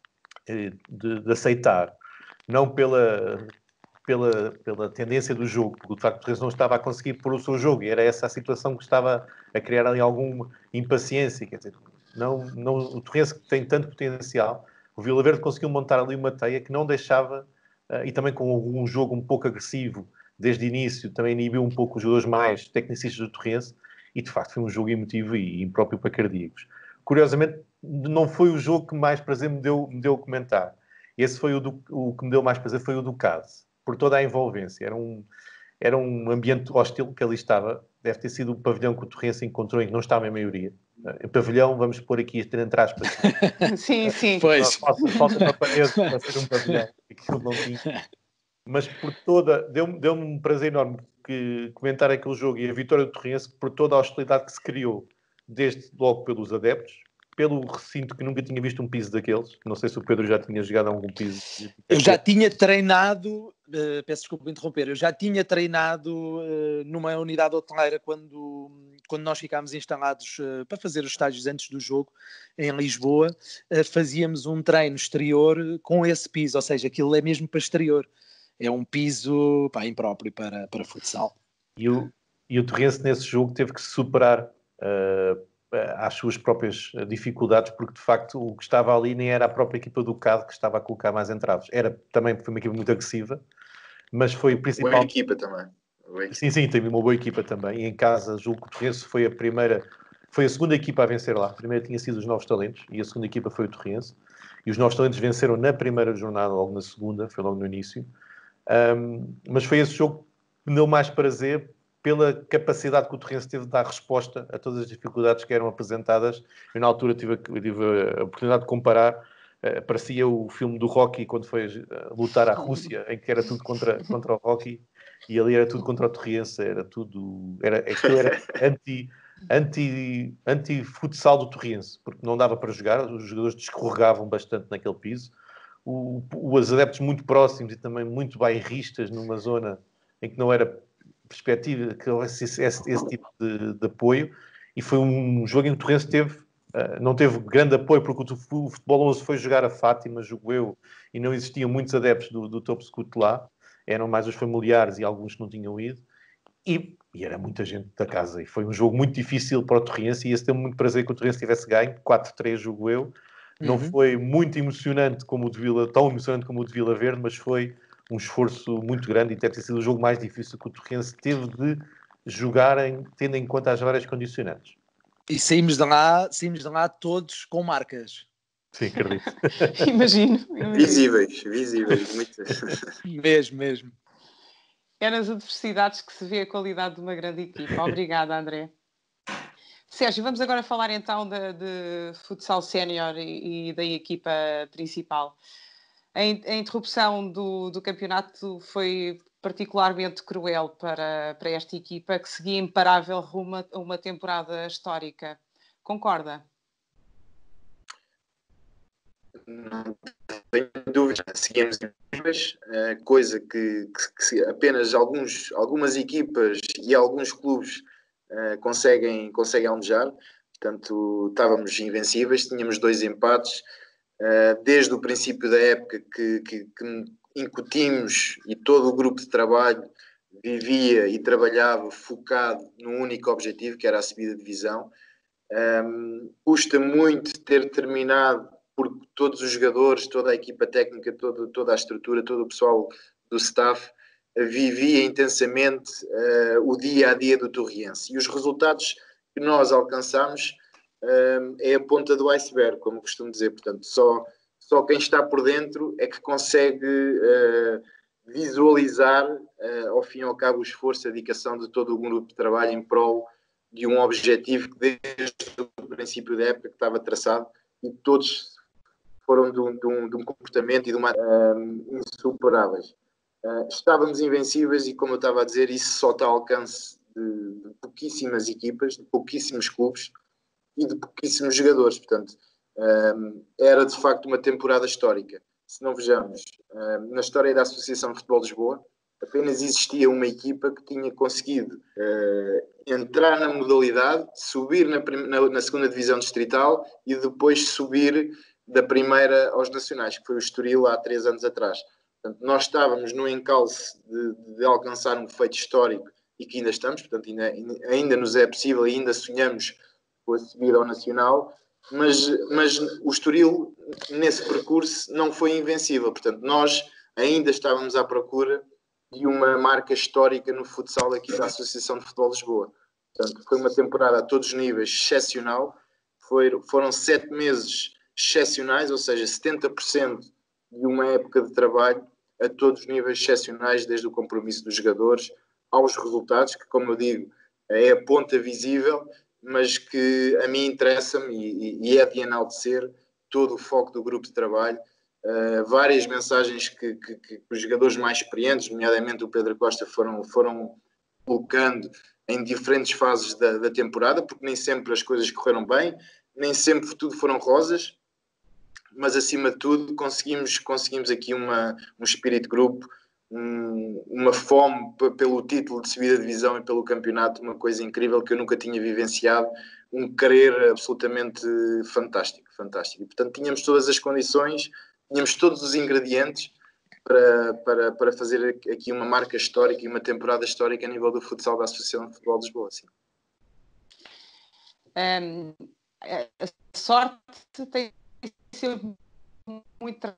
de, de aceitar. Não pela... Pela, pela tendência do jogo, porque de facto o Torrense não estava a conseguir pôr o seu jogo, e era essa a situação que estava a criar ali alguma impaciência, quer dizer, não, não, o Torrense tem tanto potencial, o Vila Verde conseguiu montar ali uma teia que não deixava, uh, e também com um jogo um pouco agressivo, desde o início, também inibiu um pouco os jogadores mais tecnicistas do Torrense, e de facto foi um jogo emotivo e impróprio para cardíacos. Curiosamente, não foi o jogo que mais prazer me deu, me deu a comentar. Esse foi o, do, o que me deu mais prazer, foi o do Cádiz, por toda a envolvência. Era um, era um ambiente hostil que ali estava. Deve ter sido o pavilhão que o Torrense encontrou em que não estava em maioria. O pavilhão, vamos pôr aqui entre aspas. Sim, sim. Pois. Falta, falta uma parede para ser um pavilhão. Aquilo não tinha. Mas por toda... Deu-me deu um prazer enorme que comentar aquele jogo e a vitória do Torrense por toda a hostilidade que se criou, desde logo pelos adeptos, pelo recinto, que nunca tinha visto um piso daqueles. Não sei se o Pedro já tinha jogado a algum piso. Eu já tinha treinado, uh, peço desculpa interromper, eu já tinha treinado uh, numa unidade hoteleira quando, quando nós ficámos instalados uh, para fazer os estágios antes do jogo, em Lisboa, uh, fazíamos um treino exterior com esse piso, ou seja, aquilo é mesmo para exterior. É um piso, pá, impróprio para, para futsal. E o, e o Torrense nesse jogo teve que se superar uh, às suas próprias dificuldades, porque de facto o que estava ali nem era a própria equipa do C A D que estava a colocar mais entraves. Era também, foi uma equipa muito agressiva, mas foi o principal... Boa equipa também. Boa equipa. Sim, sim, teve uma boa equipa também. E em casa, julgo que o Torrense foi a primeira, foi a segunda equipa a vencer lá. A primeira tinha sido os Novos Talentos e a segunda equipa foi o Torrense. E os Novos Talentos venceram na primeira jornada, logo na segunda, foi logo no início. Um, mas foi esse jogo que me deu mais prazer pela capacidade que o Torrense teve de dar resposta a todas as dificuldades que eram apresentadas. Eu, na altura, tive a, tive a oportunidade de comparar. Uh, parecia o filme do Rocky, quando foi uh, lutar à Rússia, em que era tudo contra, contra o Rocky, e ali era tudo contra o Torrense, era tudo... Era, aquilo era anti, anti, anti-futsal do Torrense, porque não dava para jogar, os jogadores descorregavam bastante naquele piso. O, os adeptos muito próximos e também muito bairristas numa zona em que não era perspectiva que houvesse esse, esse, esse tipo de, de apoio, e foi um jogo em que o Torrense teve, uh, não teve grande apoio, porque o, o Futebol onze foi jogar a Fátima, jogo eu, e não existiam muitos adeptos do, do Top Scout lá, eram mais os familiares e alguns que não tinham ido, e, e era muita gente da casa, e foi um jogo muito difícil para o Torrense, e esse teve muito prazer que o Torrense tivesse ganho, quatro a três, jogo eu. Não uhum. foi muito emocionante como o de Vila, tão emocionante como o de Vila Verde, mas foi um esforço muito grande e deve ter sido o jogo mais difícil que o Torrense teve de jogar, em, tendo em conta as várias condicionantes. E saímos de lá, saímos de lá todos com marcas. Sim, acredito. imagino, imagino. Visíveis, visíveis. Muito. mesmo, mesmo. É nas adversidades que se vê a qualidade de uma grande equipa. Obrigada, André. Sérgio, vamos agora falar então de, de futsal sénior e, e da equipa principal. A, a interrupção do, do campeonato foi particularmente cruel para, para esta equipa, que seguia imparável rumo a uma temporada histórica. Concorda? Não tenho dúvida. Seguimos equipas, coisa que, que apenas alguns, algumas equipas e alguns clubes Uh, conseguem, conseguem almejar. Portanto, estávamos invencíveis, tínhamos dois empates uh, desde o princípio da época que, que, que incutimos, e todo o grupo de trabalho vivia e trabalhava focado num único objetivo, que era a subida de divisão. Um, custa muito ter terminado, porque todos os jogadores, toda a equipa técnica, todo, toda a estrutura, todo o pessoal do staff vivia intensamente uh, o dia-a-dia do Torriense. E os resultados que nós alcançamos uh, é a ponta do iceberg, como costumo dizer. Portanto, só, só quem está por dentro é que consegue uh, visualizar, uh, ao fim e ao cabo, o esforço e a dedicação de todo o grupo de trabalho em prol de um objetivo que desde o princípio da época que estava traçado, e todos foram de um, de um, de um comportamento e de uma um, insuperáveis. Uh, estávamos invencíveis e, como eu estava a dizer, isso só está ao alcance de, de pouquíssimas equipas, de pouquíssimos clubes e de pouquíssimos jogadores. Portanto, um, era de facto uma temporada histórica. Se não vejamos, um, na história da Associação de Futebol de Lisboa, apenas existia uma equipa que tinha conseguido uh, entrar na modalidade, subir na, na, na segunda divisão distrital e depois subir da primeira aos nacionais, que foi o Estoril há três anos atrás. Portanto, nós estávamos no encalce de, de alcançar um feito histórico e que ainda estamos, portanto, ainda, ainda nos é possível e ainda sonhamos com a subida ao nacional, mas, mas o Estoril, nesse percurso, não foi invencível. Portanto, nós ainda estávamos à procura de uma marca histórica no futsal aqui da Associação de Futebol de Lisboa. Portanto, foi uma temporada a todos os níveis excepcional. Foi, foram sete meses excepcionais, ou seja, setenta por cento de uma época de trabalho a todos os níveis excepcionais, desde o compromisso dos jogadores aos resultados, que, como eu digo, é a ponta visível, mas que a mim interessa-me e, e é de enaltecer todo o foco do grupo de trabalho. Uh, várias mensagens que, que, que os jogadores mais experientes, nomeadamente o Pedro Costa, foram, foram colocando em diferentes fases da, da temporada, porque nem sempre as coisas correram bem, nem sempre tudo foram rosas, mas acima de tudo conseguimos, conseguimos aqui uma, um espírito de grupo, um, uma fome p- pelo título de subida de divisão e pelo campeonato, uma coisa incrível que eu nunca tinha vivenciado, um querer absolutamente fantástico, fantástico. E, portanto, tínhamos todas as condições, tínhamos todos os ingredientes para, para, para fazer aqui uma marca histórica e uma temporada histórica a nível do futsal da Associação de Futebol de Lisboa. Sim. Um, a sorte tem sido muito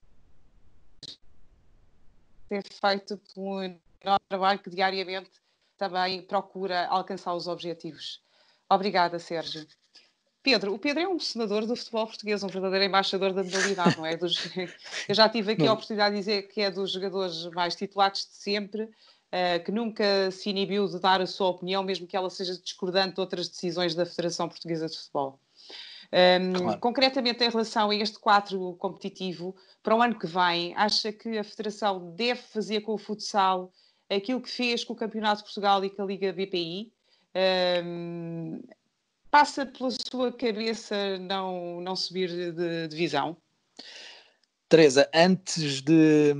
ter feito um enorme trabalho que diariamente também procura alcançar os objetivos. Obrigada, Sérgio. Pedro, o Pedro é um senador do futebol português, um verdadeiro embaixador da modalidade, não é? Dos... Eu já tive aqui não. a oportunidade de dizer que é dos jogadores mais titulados de sempre, uh, que nunca se inibiu de dar a sua opinião, mesmo que ela seja discordante de outras decisões da Federação Portuguesa de Futebol. Um, claro. Concretamente, em relação a este quadro competitivo, para o ano que vem, acha que a Federação deve fazer com o futsal aquilo que fez com o Campeonato de Portugal e com a Liga B P I? Um, passa pela sua cabeça não, não subir de divisão? Teresa, antes de...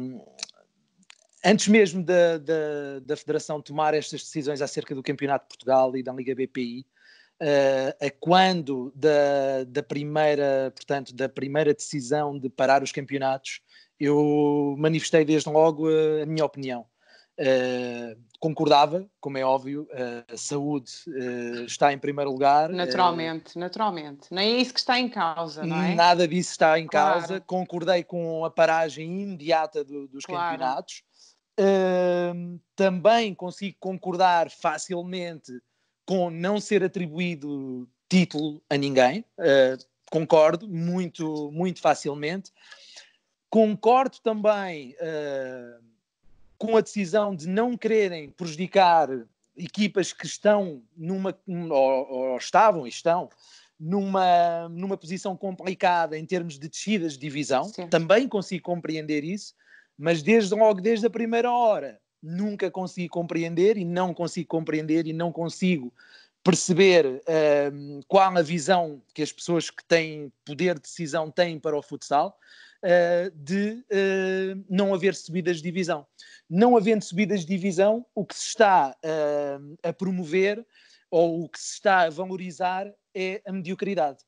Antes mesmo da, da, da Federação tomar estas decisões acerca do Campeonato de Portugal e da Liga B P I, uh, a quando da, da, primeira, portanto, da primeira decisão de parar os campeonatos, eu manifestei desde logo a, a minha opinião. Uh, concordava, como é óbvio, uh, a saúde uh, está em primeiro lugar. Naturalmente, uh, naturalmente. Nem é isso que está em causa, não é? Nada disso está em claro. causa. Concordei com a paragem imediata do, dos claro. campeonatos. Uh, também consigo concordar facilmente com não ser atribuído título a ninguém. Uh, concordo muito, muito facilmente. Concordo também... Uh, com a decisão de não quererem prejudicar equipas que estão numa, ou, ou estavam e estão numa, numa posição complicada em termos de descidas de divisão. Sim. Também consigo compreender isso, mas desde logo, desde a primeira hora, nunca consegui compreender e não consigo compreender e não consigo perceber uh, qual a visão que as pessoas que têm poder de decisão têm para o futsal. Uh, de uh, não haver subidas de divisão. Não havendo subidas de divisão, o que se está uh, a promover ou o que se está a valorizar é a mediocridade.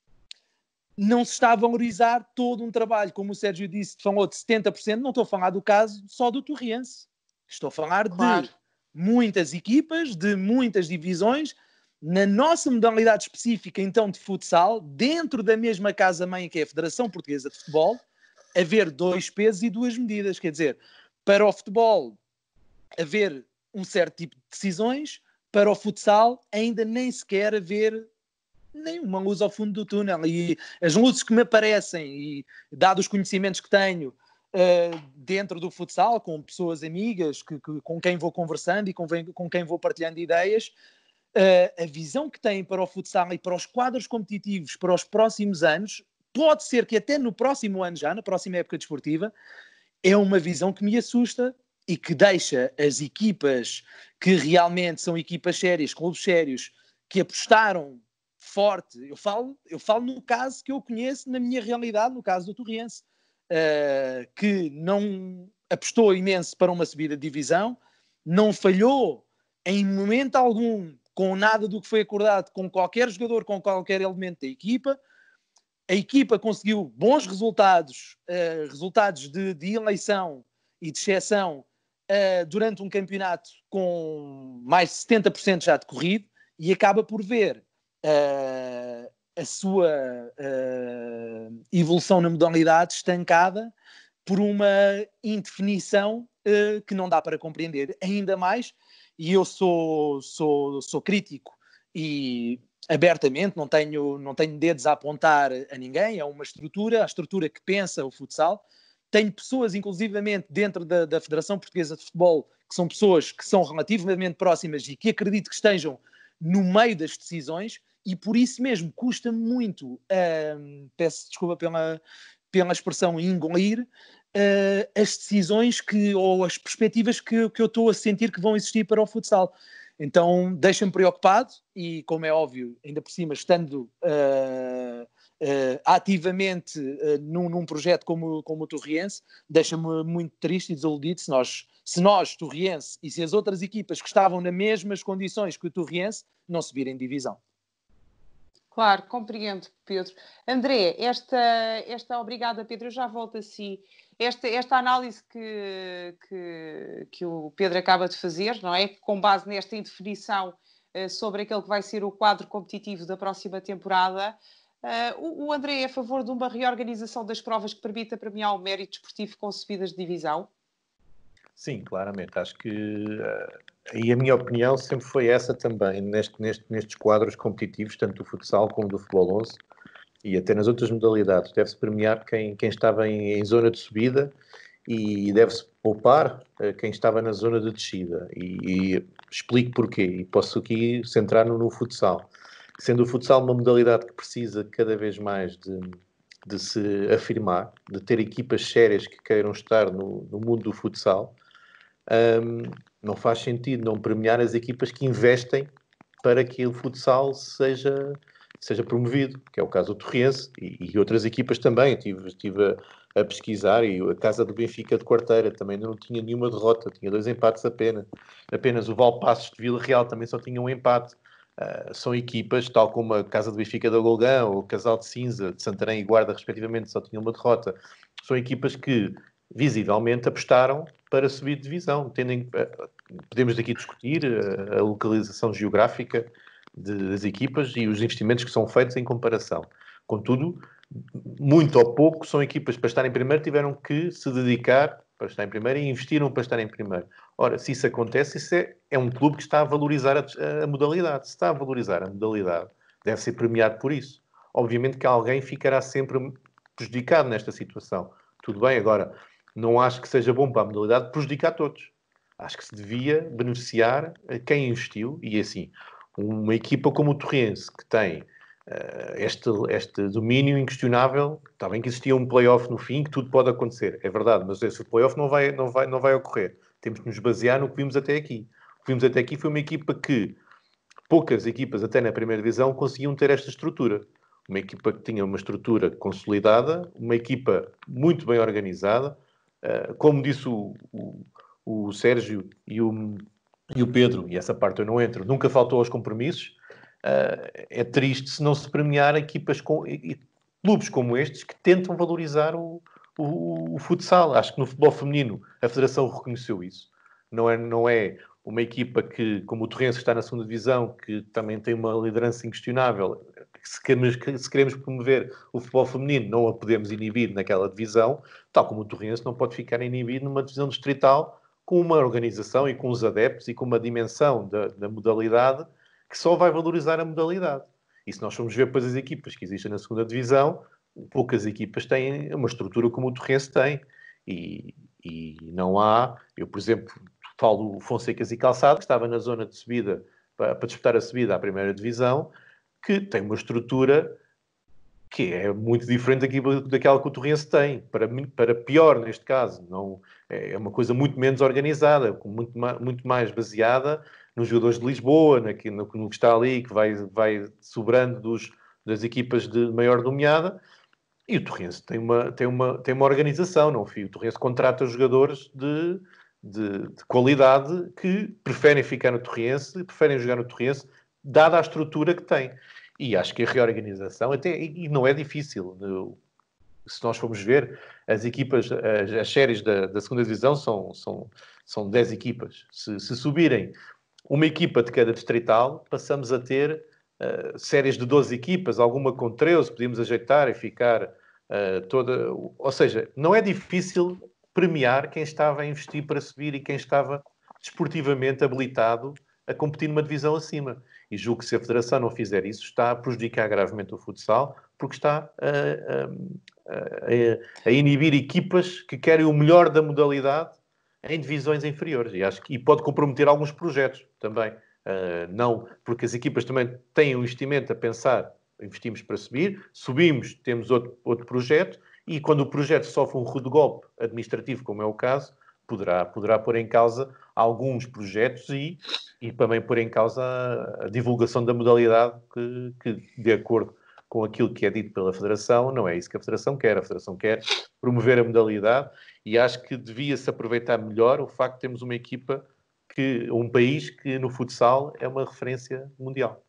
Não se está a valorizar todo um trabalho, como o Sérgio disse, falou de setenta por cento, não estou a falar do caso só do Torriense. Estou a falar claro. de muitas equipas, de muitas divisões. Na nossa modalidade específica, então, de futsal, dentro da mesma casa-mãe que é a Federação Portuguesa de Futebol, haver dois pesos e duas medidas. Quer dizer, para o futebol haver um certo tipo de decisões, para o futsal ainda nem sequer haver nenhuma luz ao fundo do túnel. E as luzes que me aparecem, e dados os conhecimentos que tenho uh, dentro do futsal, com pessoas amigas, que, que, com quem vou conversando e com, com quem vou partilhando ideias, uh, a visão que têm para o futsal e para os quadros competitivos para os próximos anos, pode ser que até no próximo ano já, na próxima época desportiva, é uma visão que me assusta e que deixa as equipas que realmente são equipas sérias, clubes sérios, que apostaram forte. Eu falo, eu falo no caso que eu conheço, na minha realidade, no caso do Torriense, uh, que não apostou imenso para uma subida de divisão, não falhou em momento algum com nada do que foi acordado com qualquer jogador, com qualquer elemento da equipa. A equipa conseguiu bons resultados, uh, resultados de, de eleição e de exceção uh, durante um campeonato com mais de setenta por cento já decorrido, e acaba por ver uh, a sua uh, evolução na modalidade estancada por uma indefinição uh, que não dá para compreender. Ainda mais, e eu sou, sou, sou crítico e abertamente, não tenho, não tenho dedos a apontar a ninguém, é uma estrutura, a estrutura que pensa o futsal. Tenho pessoas, inclusivamente, dentro da, da Federação Portuguesa de Futebol, que são pessoas que são relativamente próximas e que acredito que estejam no meio das decisões, e por isso mesmo custa muito, uh, peço desculpa pela, pela expressão, engolir uh, as decisões que, ou as perspectivas que, que eu estou a sentir que vão existir para o futsal. Então deixa-me preocupado e, como é óbvio, ainda por cima, estando uh, uh, ativamente uh, num, num projeto como, como o Torriense, deixa-me muito triste e desiludido se nós, se nós, Torriense, e se as outras equipas que estavam nas mesmas condições que o Torriense não subirem divisão. Claro, compreendo, Pedro. André, esta, esta obrigada, Pedro, eu já volto a si. Esta, esta análise que, que, que o Pedro acaba de fazer, não é? Com base nesta indefinição uh, sobre aquele que vai ser o quadro competitivo da próxima temporada, uh, o, o André é a favor de uma reorganização das provas que permita premiar o mérito desportivo com subidas de divisão? Sim, claramente. Acho que uh, e a minha opinião sempre foi essa também, neste, neste, nestes quadros competitivos, tanto do futsal como do futebol onze, e até nas outras modalidades. Deve-se premiar quem, quem estava em, em zona de subida e deve-se poupar uh, quem estava na zona de descida. E, e explico porquê. E posso aqui centrar no, no futsal. Sendo o futsal uma modalidade que precisa cada vez mais de, de se afirmar, de ter equipas sérias que queiram estar no, no mundo do futsal, um, não faz sentido não premiar as equipas que investem para que o futsal seja, seja promovido, que é o caso do Torriense e, e outras equipas também. Estive, estive a, a pesquisar, e a casa do Benfica de Quarteira também não tinha nenhuma derrota, tinha dois empates apenas. Apenas o Valpassos de Vila Real também só tinha um empate. Uh, são equipas, tal como a casa do Benfica da Golgão ou o Casal de Cinza de Santarém e Guarda, respectivamente, só tinham uma derrota. São equipas que visivelmente apostaram para subir de divisão. Tendem, podemos daqui discutir a, a localização geográfica de, das equipas e os investimentos que são feitos em comparação. Contudo, muito ou pouco, são equipas para estar em primeiro tiveram que se dedicar para estar em primeiro e investiram para estar em primeiro. Ora, se isso acontece, isso é, é um clube que está a valorizar a, a modalidade. Se está a valorizar a modalidade, deve ser premiado por isso. Obviamente que alguém ficará sempre prejudicado nesta situação. Tudo bem, agora, não acho que seja bom para a modalidade prejudicar todos. Acho que se devia beneficiar a quem investiu, e assim, uma equipa como o Torriense, que tem uh, este, este domínio inquestionável, está bem que existia um play-off no fim, que tudo pode acontecer, é verdade, mas esse play-off não vai, não, vai, não vai ocorrer. Temos de nos basear no que vimos até aqui. O que vimos até aqui foi uma equipa que, poucas equipas até na primeira divisão, conseguiam ter esta estrutura. Uma equipa que tinha uma estrutura consolidada, uma equipa muito bem organizada. Uh, como disse o, o, o Sérgio e o, e o Pedro, e essa parte eu não entro, nunca faltou aos compromissos. Uh, é triste se não se premiar equipas com e, e clubes como estes que tentam valorizar o, o, o futsal. Acho que no futebol feminino a Federação reconheceu isso. Não é, não é uma equipa que, como o Torrense, está na segunda divisão, que também tem uma liderança inquestionável. Se queremos, se queremos promover o futebol feminino, não a podemos inibir naquela divisão, tal como o Torrense não pode ficar inibido numa divisão distrital com uma organização e com os adeptos e com uma dimensão da, da modalidade que só vai valorizar a modalidade. E se nós formos ver depois as equipas que existem na segunda divisão, poucas equipas têm uma estrutura como o Torrense tem. E, e não há... Eu, por exemplo, falo Fonsecas e Calçado, que estava na zona de subida para, para disputar a subida à primeira divisão, que tem uma estrutura que é muito diferente daquilo, daquela que o Torrense tem, para, para pior neste caso. Não, é uma coisa muito menos organizada, muito, muito mais baseada nos jogadores de Lisboa, no, no que está ali, que vai, vai sobrando dos, das equipas de maior nomeada. E o Torrense tem uma, tem uma, tem uma organização, não? O Torrense contrata jogadores de, de, de qualidade que preferem ficar no Torrense, preferem jogar no Torrense, dada a estrutura que tem. E acho que a reorganização, até, e não é difícil. Se nós formos ver, as equipas, as, as séries da, da segunda divisão são, são, são dez equipas. Se, se subirem uma equipa de cada distrital, passamos a ter uh, séries de doze equipas, alguma com treze, podíamos ajeitar e ficar uh, toda... Ou seja, não é difícil premiar quem estava a investir para subir e quem estava desportivamente habilitado a competir numa divisão acima. E julgo que se a Federação não fizer isso, está a prejudicar gravemente o futsal, porque está a, a, a, a inibir equipas que querem o melhor da modalidade em divisões inferiores. E acho que e pode comprometer alguns projetos também. Uh, não, porque as equipas também têm um investimento a pensar, investimos para subir, subimos, temos outro, outro projeto, e quando o projeto sofre um rude golpe administrativo, como é o caso, poderá, poderá pôr em causa alguns projetos e, e também pôr em causa a, a divulgação da modalidade que, que, de acordo com aquilo que é dito pela Federação, não é isso que a Federação quer. A Federação quer promover a modalidade e acho que devia-se aproveitar melhor o facto de termos uma equipa, que, um país que no futsal é uma referência mundial.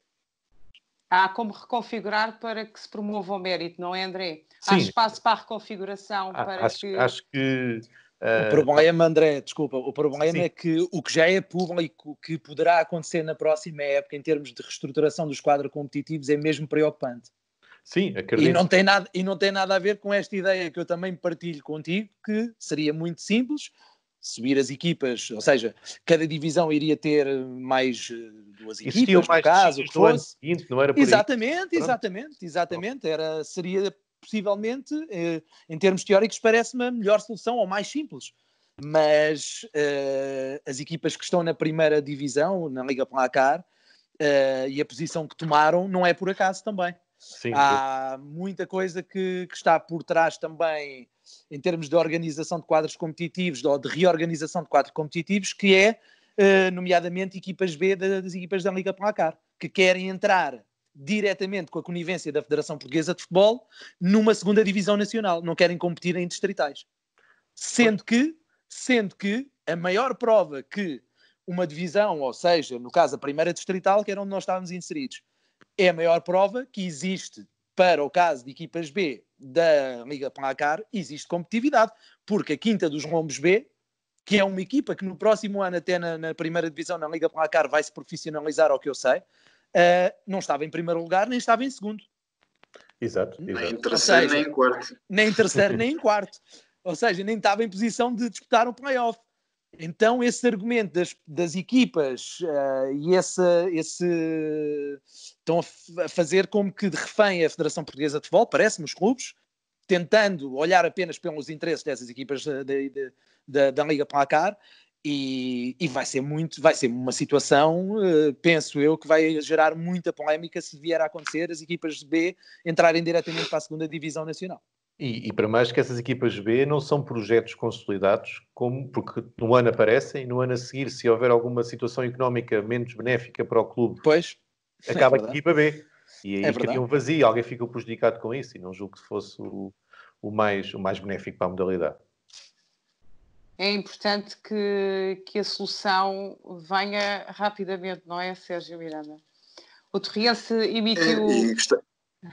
Há como reconfigurar para que se promova o mérito, não é, André? Sim. Há espaço para a reconfiguração, para acho, que... Acho que... Uh... O problema, André, desculpa, o problema sim. é que o que já é público, que poderá acontecer na próxima época, em termos de reestruturação dos quadros competitivos, é mesmo preocupante. Sim, acredito. E não tem nada, e não tem nada a ver com esta ideia que eu também partilho contigo, que seria muito simples, subir as equipas, ou seja, cada divisão iria ter mais duas Existiam equipas, mais no caso, o que fosse. Seguinte, não era por exatamente, aí. exatamente, exatamente. Era, seria possivelmente, eh, em termos teóricos, parece-me a melhor solução, ou mais simples. Mas eh, as equipas que estão na primeira divisão, na Liga Placar, eh, e a posição que tomaram, não é por acaso também. Sim, há muita coisa que, que está por trás também em termos de organização de quadros competitivos ou de reorganização de quadros competitivos, que é, uh, nomeadamente, equipas B das equipas da Liga Placar, que querem entrar diretamente com a conivência da Federação Portuguesa de Futebol numa segunda divisão nacional, não querem competir em distritais. Sendo que, sendo que a maior prova que uma divisão, ou seja, no caso a primeira distrital, que era onde nós estávamos inseridos, é a maior prova que existe para o caso de equipas B da Liga Placar, existe competitividade, porque a Quinta dos Lombos B, que é uma equipa que no próximo ano até na, na primeira divisão na Liga Placar vai se profissionalizar, ao que eu sei, uh, não estava em primeiro lugar nem estava em segundo. Exato, exato. Nem em terceiro seja, nem em quarto. Nem em terceiro nem em quarto. Ou seja, nem estava em posição de disputar um play-off. Então, esse argumento das, das equipas uh, e esse, esse estão a, a fazer como que de refém a Federação Portuguesa de Futebol, parece-me os clubes, tentando olhar apenas pelos interesses dessas equipas da, da, da, da Liga Placar, e, e vai ser muito, vai ser uma situação, uh, penso eu, que vai gerar muita polémica se vier a acontecer as equipas de B entrarem diretamente para a segunda divisão nacional. E, e para mais que essas equipas B não são projetos consolidados, como, porque no ano aparecem e no ano a seguir, se houver alguma situação económica menos benéfica para o clube, pois, acaba é a equipa B. E aí é cria um vazio, alguém fica prejudicado com isso, e não julgo que fosse o, o, mais, o mais benéfico para a modalidade. É importante que, que a solução venha rapidamente, não é, Sérgio Miranda? O Torrense emitiu... É, e gostei...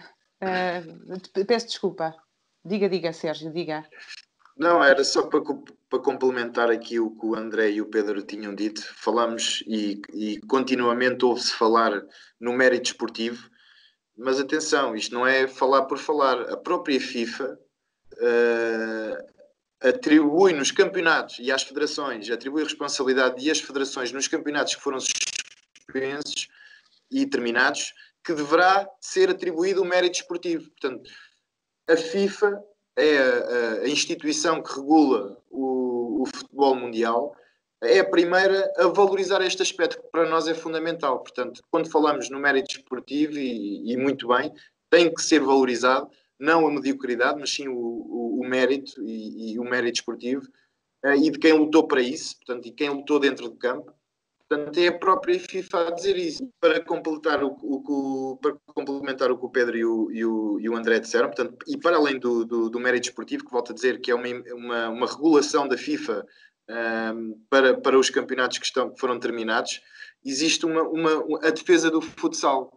uh, peço desculpa. Diga, diga, Sérgio, diga. Não, era só para, para complementar aqui o que o André e o Pedro tinham dito. Falamos e, e continuamente ouve-se falar no mérito esportivo, mas atenção, isto não é falar por falar. A própria FIFA uh, atribui nos campeonatos e às federações, atribui a responsabilidade e as federações nos campeonatos que foram suspensos e terminados, que deverá ser atribuído o mérito esportivo. Portanto, a FIFA é a, a instituição que regula o, o futebol mundial é a primeira a valorizar este aspecto que para nós é fundamental. Portanto, quando falamos no mérito esportivo, e, e muito bem, tem que ser valorizado, não a mediocridade, mas sim o, o, o mérito e, e o mérito esportivo, uh, e de quem lutou para isso, portanto, e quem lutou dentro do campo. Portanto, é a própria FIFA a dizer isso. Para completar o, o, para complementar o que o Pedro e o, e o, e o André disseram, portanto, e para além do, do, do mérito esportivo, que volto a dizer que é uma, uma, uma regulação da FIFA um, para, para os campeonatos que, estão, que foram terminados, existe uma, uma, a defesa do futsal.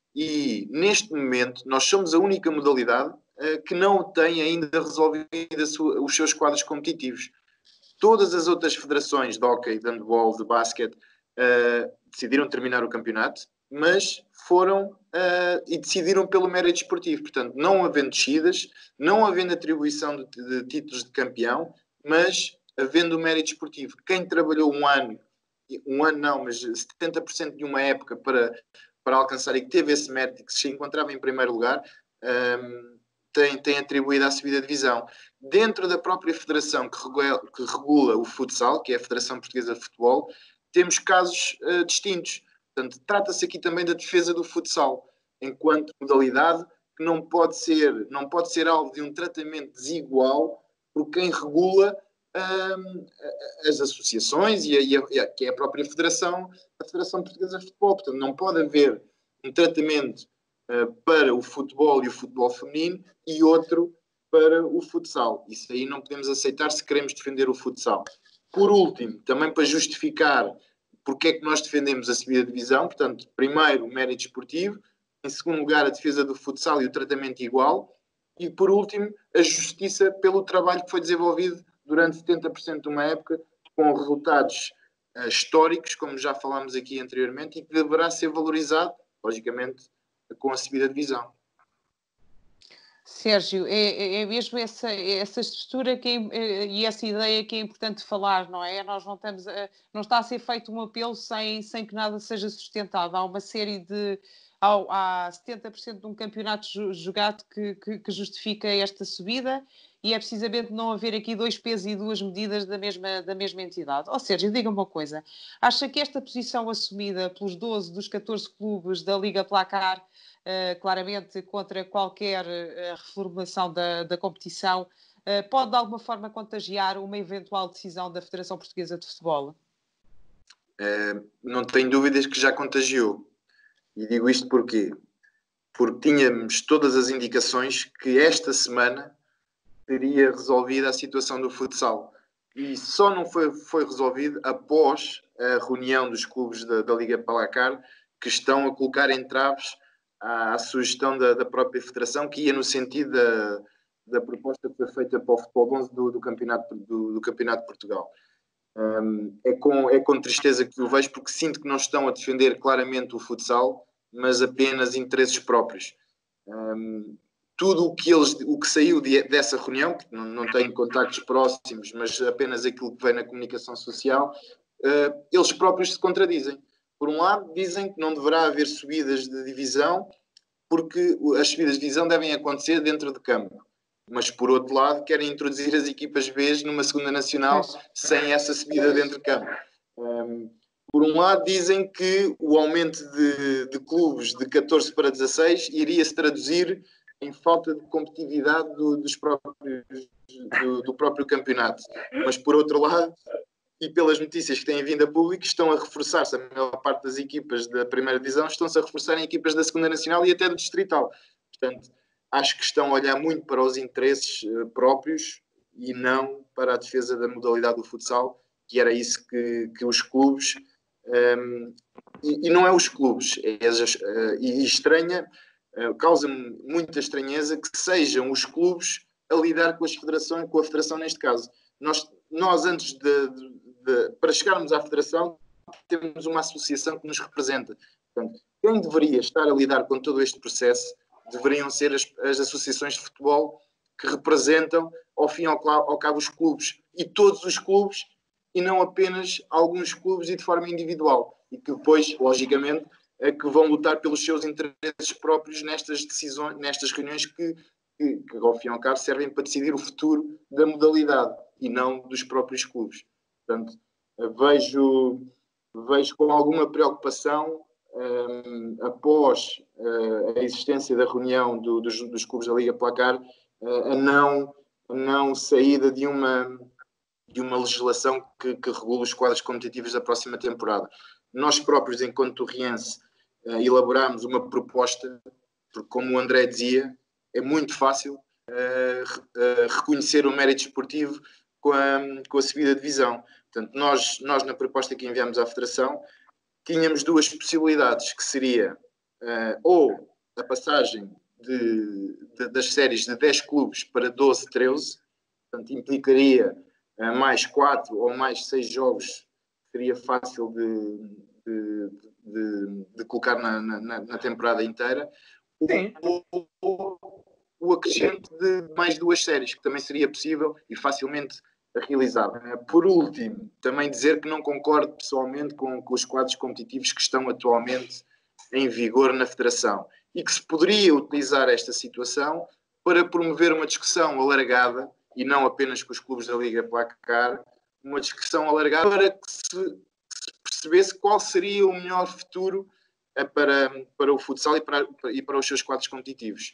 E, neste momento, nós somos a única modalidade uh, que não tem ainda resolvido a sua, os seus quadros competitivos. Todas as outras federações de hóquei, de handball, de basquete, Uh, decidiram terminar o campeonato, mas foram uh, e decidiram pelo mérito esportivo. Portanto, não havendo descidas, não havendo atribuição de, de títulos de campeão, mas havendo o mérito esportivo. Quem trabalhou um ano, um ano não, mas setenta por cento de uma época para, para alcançar e que teve esse mérito e que se encontrava em primeiro lugar, um, tem, tem atribuído à subida de divisão. Dentro da própria federação que regula, que regula o futsal, que é a Federação Portuguesa de Futebol, temos casos uh, distintos. Portanto, trata-se aqui também da defesa do futsal, enquanto modalidade que não pode ser, não pode ser alvo de um tratamento desigual por quem regula um, as associações e a, e, a, e a, que é a própria Federação, a Federação Portuguesa de Futebol. Portanto, não pode haver um tratamento uh, para o futebol e o futebol feminino e outro para o futsal. Isso aí não podemos aceitar se queremos defender o futsal. Por último, também para justificar porque é que nós defendemos a subida de divisão, portanto, primeiro, o mérito esportivo, em segundo lugar, a defesa do futsal e o tratamento igual, e por último, a justiça pelo trabalho que foi desenvolvido durante setenta por cento de uma época, com resultados uh, históricos, como já falámos aqui anteriormente, e que deverá ser valorizado, logicamente, com a subida de divisão. Sérgio, é, é mesmo essa, essa estrutura que é, e essa ideia que é importante falar, não é? Nós não estamos a, não está a ser feito um apelo sem, sem que nada seja sustentado. Há uma série de... Há, há setenta por cento de um campeonato jogado que, que, que justifica esta subida e é precisamente não haver aqui dois pesos e duas medidas da mesma, da mesma entidade. Ou seja, diga-me uma coisa, acha que esta posição assumida pelos doze dos catorze clubes da Liga Placar, Uh, claramente contra qualquer uh, reformulação da, da competição, uh, pode de alguma forma contagiar uma eventual decisão da Federação Portuguesa de Futebol? Uh, não tenho dúvidas que já contagiou. E digo isto porquê? Porque tínhamos todas as indicações que esta semana teria resolvido a situação do futsal. E só não foi, foi resolvido após a reunião dos clubes da, da Liga Placar, que estão a colocar entraves à, à sugestão da, da própria Federação, que ia no sentido da, da proposta que foi feita para o Futebol onze do, do, campeonato, do, do Campeonato de Portugal. Um, é, com, é com tristeza que o vejo, porque sinto que não estão a defender claramente o futsal, mas apenas interesses próprios. Um, tudo o que, eles, o que saiu de, dessa reunião, que não, não tenho contactos próximos, mas apenas aquilo que vem na comunicação social, uh, eles próprios se contradizem. Por um lado, dizem que não deverá haver subidas de divisão, porque as subidas de divisão devem acontecer dentro de campo. Mas, por outro lado, querem introduzir as equipas B numa segunda nacional sem essa subida dentro de campo. Um, por um lado, dizem que o aumento de, de clubes de catorze para dezasseis iria se traduzir em falta de competitividade do, dos próprios, do, do próprio campeonato. Mas, por outro lado, e pelas notícias que têm vindo a público, estão a reforçar-se, a maior parte das equipas da primeira divisão estão-se a reforçar em equipas da segunda nacional e até do distrital. Portanto, acho que estão a olhar muito para os interesses uh, próprios e não para a defesa da modalidade do futsal, que era isso que, que os clubes... Um, e, e não é os clubes, é, uh, e estranha, uh, causa-me muita estranheza que sejam os clubes a lidar com as federações, com a federação neste caso. Nós, nós antes de, de, de, para chegarmos à federação, temos uma associação que nos representa. Portanto, quem deveria estar a lidar com todo este processo deveriam ser as, as associações de futebol que representam, ao fim e ao, ao cabo, os clubes. E todos os clubes, e não apenas alguns clubes e de forma individual. E que depois, logicamente, é que vão lutar pelos seus interesses próprios nestas decisões, nestas reuniões que, que, que ao fim e ao cabo, servem para decidir o futuro da modalidade e não dos próprios clubes. Portanto, vejo, vejo com alguma preocupação um, após uh, a existência da reunião do, dos, dos clubes da Liga Placar, uh, a, não, a não saída de uma, de uma legislação que, que regula os quadros competitivos da próxima temporada. Nós próprios, enquanto torriense, uh, elaborámos uma proposta, porque, como o André dizia, é muito fácil uh, uh, reconhecer o mérito esportivo com a, com a subida de divisão. Portanto, nós, nós, na proposta que enviámos à Federação, tínhamos duas possibilidades, que seria uh, ou a passagem de, de, das séries de dez clubes para doze, treze, portanto, implicaria uh, mais quatro ou mais seis jogos, seria fácil de, de, de, de colocar na, na, na temporada inteira. Sim. Ou, ou o acrescente de mais duas séries, que também seria possível e facilmente realizável. Por último, também dizer que não concordo pessoalmente com, com os quadros competitivos que estão atualmente em vigor na Federação e que se poderia utilizar esta situação para promover uma discussão alargada, e não apenas com os clubes da Liga Placar, uma discussão alargada para que se, se percebesse qual seria o melhor futuro para, para o futsal e para, e para os seus quadros competitivos.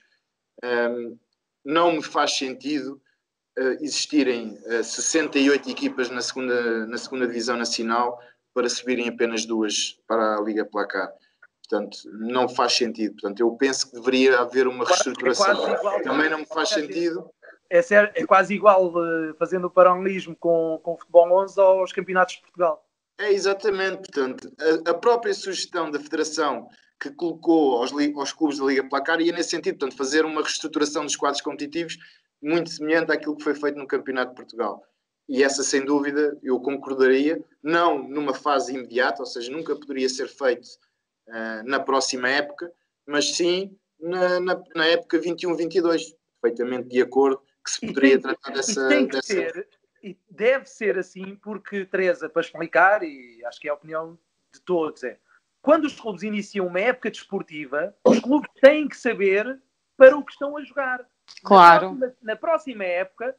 Um, não me faz sentido uh, existirem uh, sessenta e oito equipas na segunda, na segunda divisão nacional para subirem apenas duas para a Liga Placar. Portanto, não faz sentido. Portanto, eu penso que deveria haver uma reestruturação. É igual, também não me faz sentido. É, ser, é quase igual uh, fazendo o paralelismo com, com o Futebol onze aos campeonatos de Portugal. É, exatamente. Portanto, a, a própria sugestão da Federação que colocou aos, aos clubes da Liga Placar ia nesse sentido, portanto, fazer uma reestruturação dos quadros competitivos muito semelhante àquilo que foi feito no Campeonato de Portugal. E essa, sem dúvida, eu concordaria, não numa fase imediata, ou seja, nunca poderia ser feito uh, na próxima época, mas sim na, na, na época vinte e um vinte e dois, perfeitamente de acordo, que se poderia tem, tratar dessa... E tem que dessa... ser, e deve ser assim, porque, Teresa, para explicar, e acho que é a opinião de todos, é quando os clubes iniciam uma época desportiva, os clubes têm que saber para o que estão a jogar. Claro. Na próxima, na próxima época,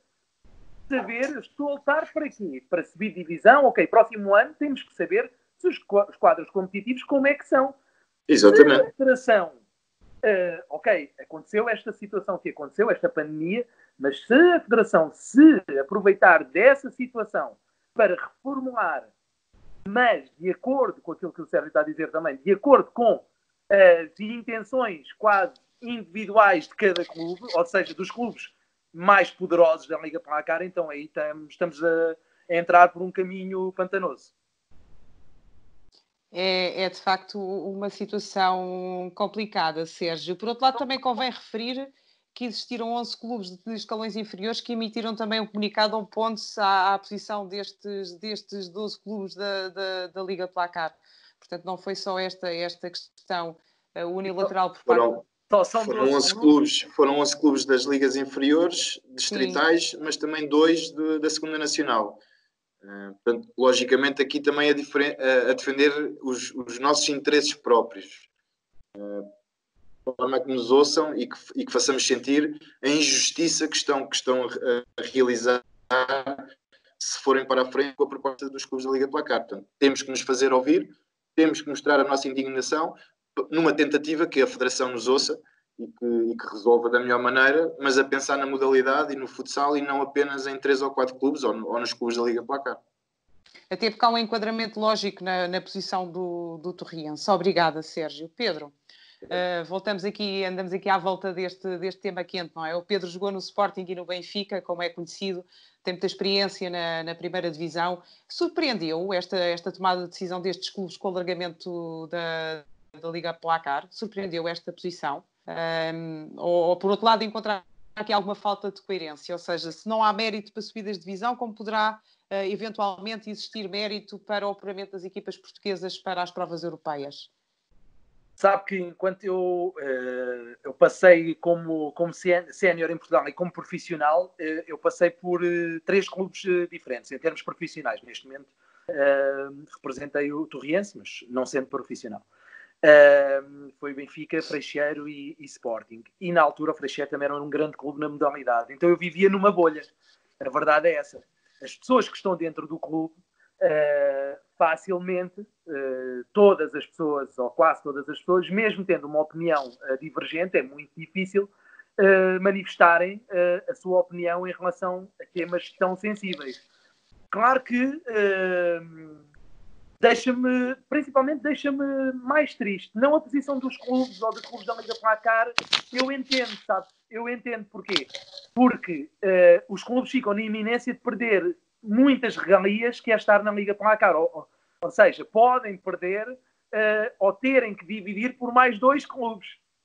saber, estou a lutar para quê? Para subir divisão? Ok, próximo ano temos que saber se os quadros competitivos como é que são. Exatamente. Se a federação, uh, ok, aconteceu esta situação que aconteceu, esta pandemia, mas se a federação se aproveitar dessa situação para reformular, mas de acordo com aquilo que o Sérgio está a dizer também, de acordo com as intenções quase individuais de cada clube, ou seja, dos clubes mais poderosos da Liga Placar, então aí estamos, estamos a, a entrar por um caminho pantanoso. É, é de facto uma situação complicada, Sérgio. Por outro lado, também convém referir que existiram onze clubes de escalões inferiores que emitiram também um comunicado opondo-se à, à posição destes, destes doze clubes da, da, da Liga Placar. Portanto, não foi só esta, esta questão uh, unilateral por parte... Foram, foram, onze clubes, foram onze clubes das ligas inferiores, distritais, sim, mas também dois de, da segunda nacional. Uh, portanto, logicamente, aqui também a, a, a defender os, os nossos interesses próprios. Uh, de forma que nos ouçam e que, e que façamos sentir a injustiça que estão, que estão a realizar se forem para a frente com a proposta dos clubes da Liga Placar. Portanto, temos que nos fazer ouvir, temos que mostrar a nossa indignação numa tentativa que a Federação nos ouça e que, e que resolva da melhor maneira, mas a pensar na modalidade e no futsal e não apenas em três ou quatro clubes ou, ou nos clubes da Liga Placar. Até porque há um enquadramento lógico na, na posição do, do Torriense. Obrigada, Sérgio. Pedro? Uh, voltamos aqui, andamos aqui à volta deste, deste tema quente, não é? O Pedro jogou no Sporting e no Benfica, como é conhecido, tem muita experiência na, na primeira divisão. Surpreendeu esta, esta tomada de decisão destes clubes com o alargamento da, da Liga Placar? Surpreendeu esta posição? Um, ou, ou, por outro lado, encontrar aqui alguma falta de coerência? Ou seja, se não há mérito para subidas de divisão, como poderá uh, eventualmente existir mérito para o apuramento das equipas portuguesas para as provas europeias? Sabe que enquanto eu, uh, eu passei como, como sénior em Portugal e como profissional, uh, eu passei por uh, três clubes uh, diferentes, em termos profissionais. Neste momento uh, representei o Torriense, mas não sendo profissional. Uh, foi Benfica, Freixeiro e, e Sporting. E na altura o Freixeiro também era um grande clube na modalidade. Então eu vivia numa bolha. A verdade é essa. As pessoas que estão dentro do clube uh, facilmente uh, todas as pessoas, ou quase todas as pessoas, mesmo tendo uma opinião uh, divergente, é muito difícil uh, manifestarem uh, a sua opinião em relação a temas tão sensíveis. Claro que uh, deixa-me, principalmente deixa-me mais triste. Não a posição dos clubes ou dos clubes da Liga Placar, eu entendo, sabe? Eu entendo porquê. Porque uh, os clubes ficam na iminência de perder muitas regalias que é estar na Liga Placar. Ou, ou, ou seja, podem perder uh, ou terem que dividir por mais dois clubes.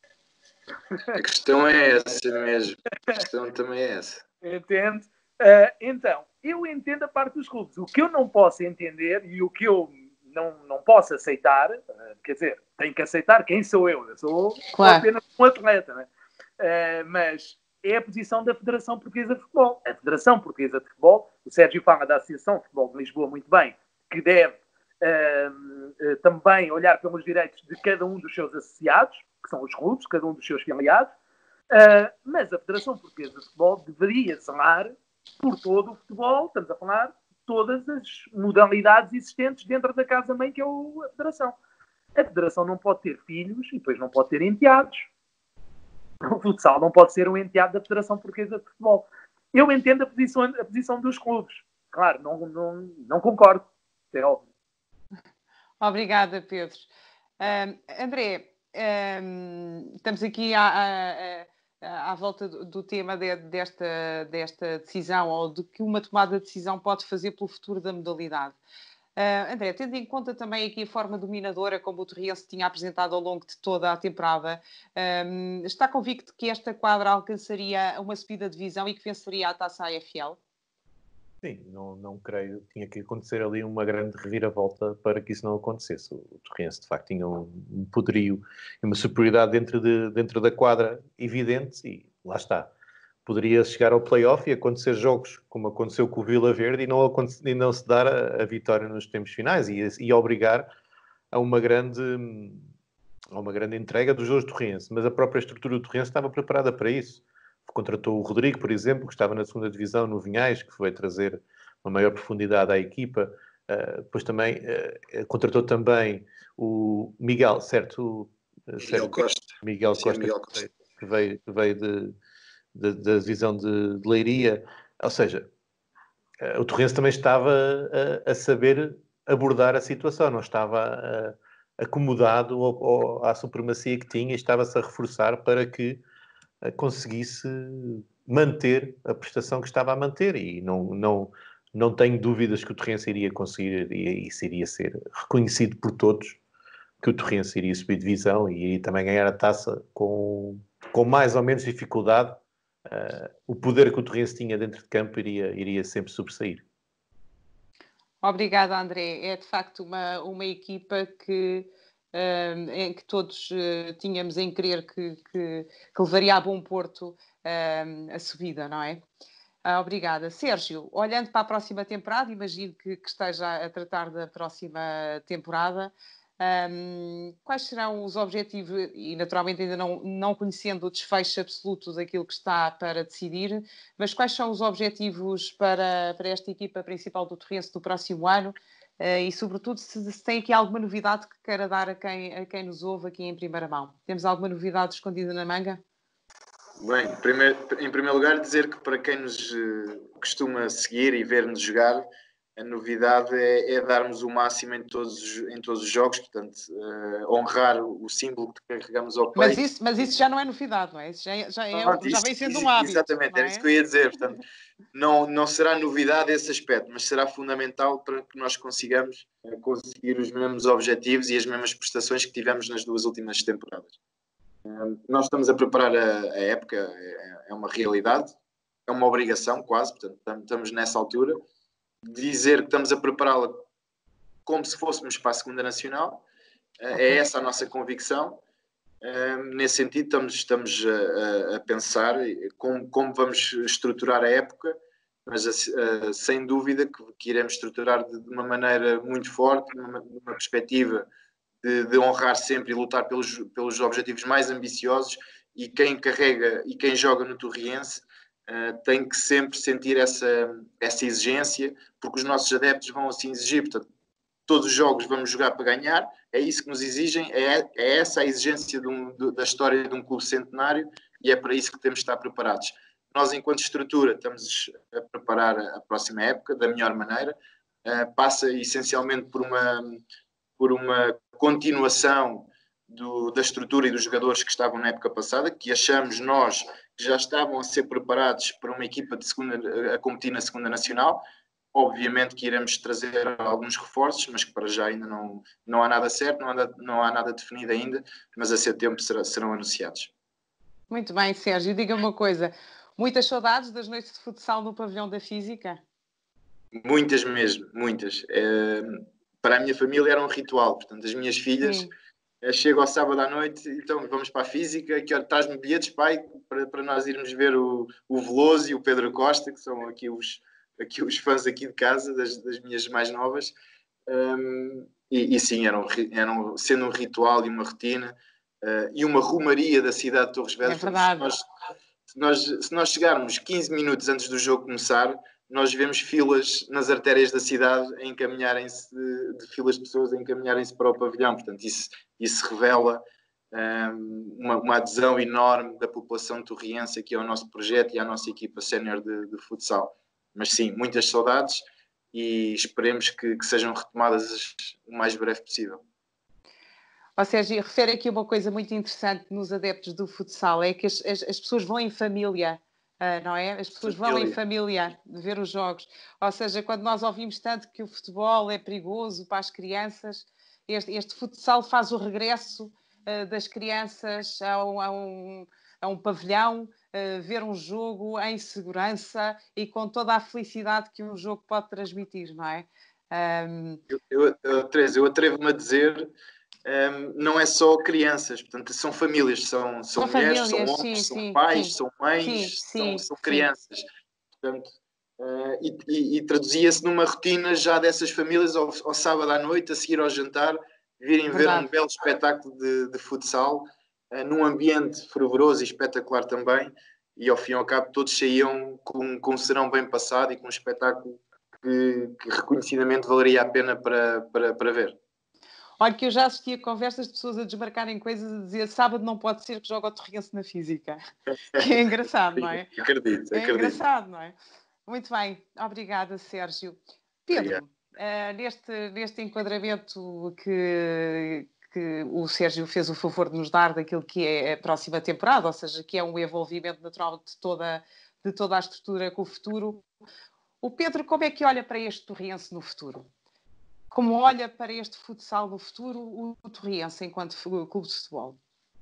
A questão é essa mesmo. A questão também é essa. Entende? Uh, então, eu entendo a parte dos clubes. O que eu não posso entender e o que eu não, não posso aceitar, uh, quer dizer, tenho que aceitar quem sou eu. Eu sou claro. apenas um atleta, né? Uh, mas é a posição da Federação Portuguesa de Futebol. A Federação Portuguesa de Futebol, o Sérgio fala da Associação de Futebol de Lisboa muito bem, que deve uh, uh, também olhar pelos direitos de cada um dos seus associados, que são os clubes, cada um dos seus filiados, uh, mas a Federação Portuguesa de Futebol deveria zelar por todo o futebol, estamos a falar de todas as modalidades existentes dentro da casa-mãe, que é o, a Federação. A Federação não pode ter filhos e depois não pode ter enteados. O futsal não pode ser um enteado da Federação Portuguesa de Futebol. Eu entendo a posição, a posição dos clubes. Claro, não, não, não concordo. É óbvio. Obrigada, Pedro. Um, André, um, estamos aqui à, à, à volta do, do tema de, desta, desta decisão, ou de que uma tomada de decisão pode fazer pelo futuro da modalidade. Uh, André, tendo em conta também aqui a forma dominadora como o Torriense tinha apresentado ao longo de toda a temporada, um, está convicto que esta quadra alcançaria uma subida de divisão e que venceria a Taça A F L? Sim, não, não creio. Tinha que acontecer ali uma grande reviravolta para que isso não acontecesse. O Torriense, de facto, tinha um, um poderio e uma superioridade dentro, de, dentro da quadra evidente e lá está. Poderia chegar ao play-off e acontecer jogos como aconteceu com o Vila Verde e não, e não se dar a, a vitória nos tempos finais e, e obrigar a uma grande, a uma grande entrega dos dois Torriense. Mas a própria estrutura do Torriense estava preparada para isso. Contratou o Rodrigo, por exemplo, que estava na segunda divisão no Vinhais, que foi trazer uma maior profundidade à equipa. Uh, depois também uh, contratou também o Miguel, certo? Miguel certo? Costa. Miguel Sim, Costa, Miguel Costa. Que veio, que veio de... Da, da divisão de, de Leiria, ou seja, o Torrense também estava a, a saber abordar a situação, não estava a, acomodado ao, ao, à supremacia que tinha e estava-se a reforçar para que a, conseguisse manter a prestação que estava a manter e não, não, não tenho dúvidas que o Torrense iria conseguir e isso iria ser reconhecido por todos, que o Torrense iria subir divisão e iria também ganhar a taça com, com mais ou menos dificuldade. Uh, o poder que o Torrense tinha dentro de campo iria, iria sempre sobressair. Obrigada, André. É de facto uma, uma equipa que, um, em que todos uh, tínhamos em crer que, que, que levaria a bom porto um, a subida, não é? Uh, obrigada. Sérgio, olhando para a próxima temporada, imagino que, que esteja a tratar da próxima temporada. Um, quais serão os objetivos, e naturalmente ainda não, não conhecendo o desfecho absoluto daquilo que está para decidir, mas quais são os objetivos para, para esta equipa principal do Torrense do próximo ano uh, e sobretudo se, se tem aqui alguma novidade que queira dar a quem, a quem nos ouve aqui em primeira mão? Temos alguma novidade escondida na manga? Bem, primeiro, em primeiro lugar dizer que para quem nos uh, costuma seguir e ver-nos jogar, a novidade é, é darmos o máximo em todos, em todos os jogos, portanto, uh, honrar o símbolo que carregamos ao peito. Mas isso, mas isso já não é novidade, não é? Isso já, é, já, é, Pronto, já isso, vem sendo isso, um hábito. Exatamente, não é? era isso que eu ia dizer. Portanto, não, não será novidade esse aspecto, mas será fundamental para que nós consigamos uh, conseguir os mesmos objetivos e as mesmas prestações que tivemos nas duas últimas temporadas. Uh, nós estamos a preparar a, a época, é, é uma realidade, é uma obrigação quase, portanto, estamos nessa altura. Dizer que estamos a prepará-la como se fôssemos para a segunda nacional, é essa a nossa convicção. Nesse sentido estamos, estamos a, a pensar como, como vamos estruturar a época, mas uh, sem dúvida que, que iremos estruturar de, de uma maneira muito forte, numa, numa perspectiva de, de honrar sempre e lutar pelos, pelos objetivos mais ambiciosos, e quem carrega e quem joga no Torriense uh, tem que sempre sentir essa, essa exigência, porque os nossos adeptos vão assim exigir. Portanto, todos os jogos vamos jogar para ganhar, é isso que nos exigem, é, é essa a exigência de um, de, da história de um clube centenário, e é para isso que temos de estar preparados. Nós, enquanto estrutura, estamos a preparar a próxima época da melhor maneira. Uh, passa essencialmente por uma, por uma continuação do, da estrutura e dos jogadores que estavam na época passada, que achamos nós que já estavam a ser preparados para uma equipa de segunda, a competir na segunda nacional. Obviamente que iremos trazer alguns reforços, mas que para já ainda não, não há nada certo, não há, não há nada definido ainda, mas a setembro será, serão anunciados. Muito bem, Sérgio. Diga-me uma coisa, muitas saudades das noites de futsal no pavilhão da Física? Muitas mesmo, muitas. É, para a minha família era um ritual, portanto, as minhas filhas, é, chego ao sábado à noite, então vamos para a Física, que traz-me bilhetes, pai, para, para nós irmos ver o, o Veloso e o Pedro Costa, que são aqui os, aqui os fãs aqui de casa, das, das minhas mais novas. Um, e, e sim, eram, eram, sendo um ritual e uma rotina, uh, e uma rumaria da cidade de Torres Vedras. É verdade. Nós, se, nós, se nós chegarmos quinze minutos antes do jogo começar, nós vemos filas nas artérias da cidade a encaminharem-se, de, de filas de pessoas a encaminharem-se para o pavilhão. Portanto, isso, isso revela um, uma, uma adesão enorme da população torriense aqui ao nosso projeto e à nossa equipa sénior de, de futsal. Mas sim, muitas saudades, e esperemos que, que sejam retomadas o mais breve possível. Ou seja, refere aqui uma coisa muito interessante nos adeptos do futsal, é que as, as, as pessoas vão em família, uh, não é? As pessoas família. vão em família ver os jogos. Ou seja, quando nós ouvimos tanto que o futebol é perigoso para as crianças, este, este futsal faz o regresso uh, das crianças a um, a um, a um pavilhão, uh, ver um jogo em segurança e com toda a felicidade que um jogo pode transmitir, não é? Um... Eu, eu, eu, Teresa, eu atrevo-me a dizer... Um, não é só crianças, portanto, são famílias, são, são, são mulheres, famílias, são homens, sim, são sim, pais, sim, são mães, sim, são, sim, são sim. crianças. Portanto, uh, e, e, e traduzia-se numa rotina já dessas famílias ao, ao sábado à noite, a seguir ao jantar, virem Verdade. ver um belo espetáculo de, de futsal, uh, num ambiente fervoroso e espetacular também, e ao fim e ao cabo todos saíam com, com um serão bem passado e com um espetáculo que, que reconhecidamente valeria a pena para, para, para ver. Olha, que eu já assisti a conversas de pessoas a desmarcarem coisas, a dizer sábado não pode ser que joga o Torrense na Física. Que é engraçado, não é? Acredito, é acredito. engraçado, não é? Muito bem, obrigada, Sérgio. Pedro, uh, neste, neste enquadramento que, que o Sérgio fez o favor de nos dar daquilo que é a próxima temporada, ou seja, que é um envolvimento natural de toda, de toda a estrutura com o futuro, o Pedro, como é que olha para este Torrense no futuro? Como olha para este futsal no futuro o, o Torriense enquanto clube de futebol?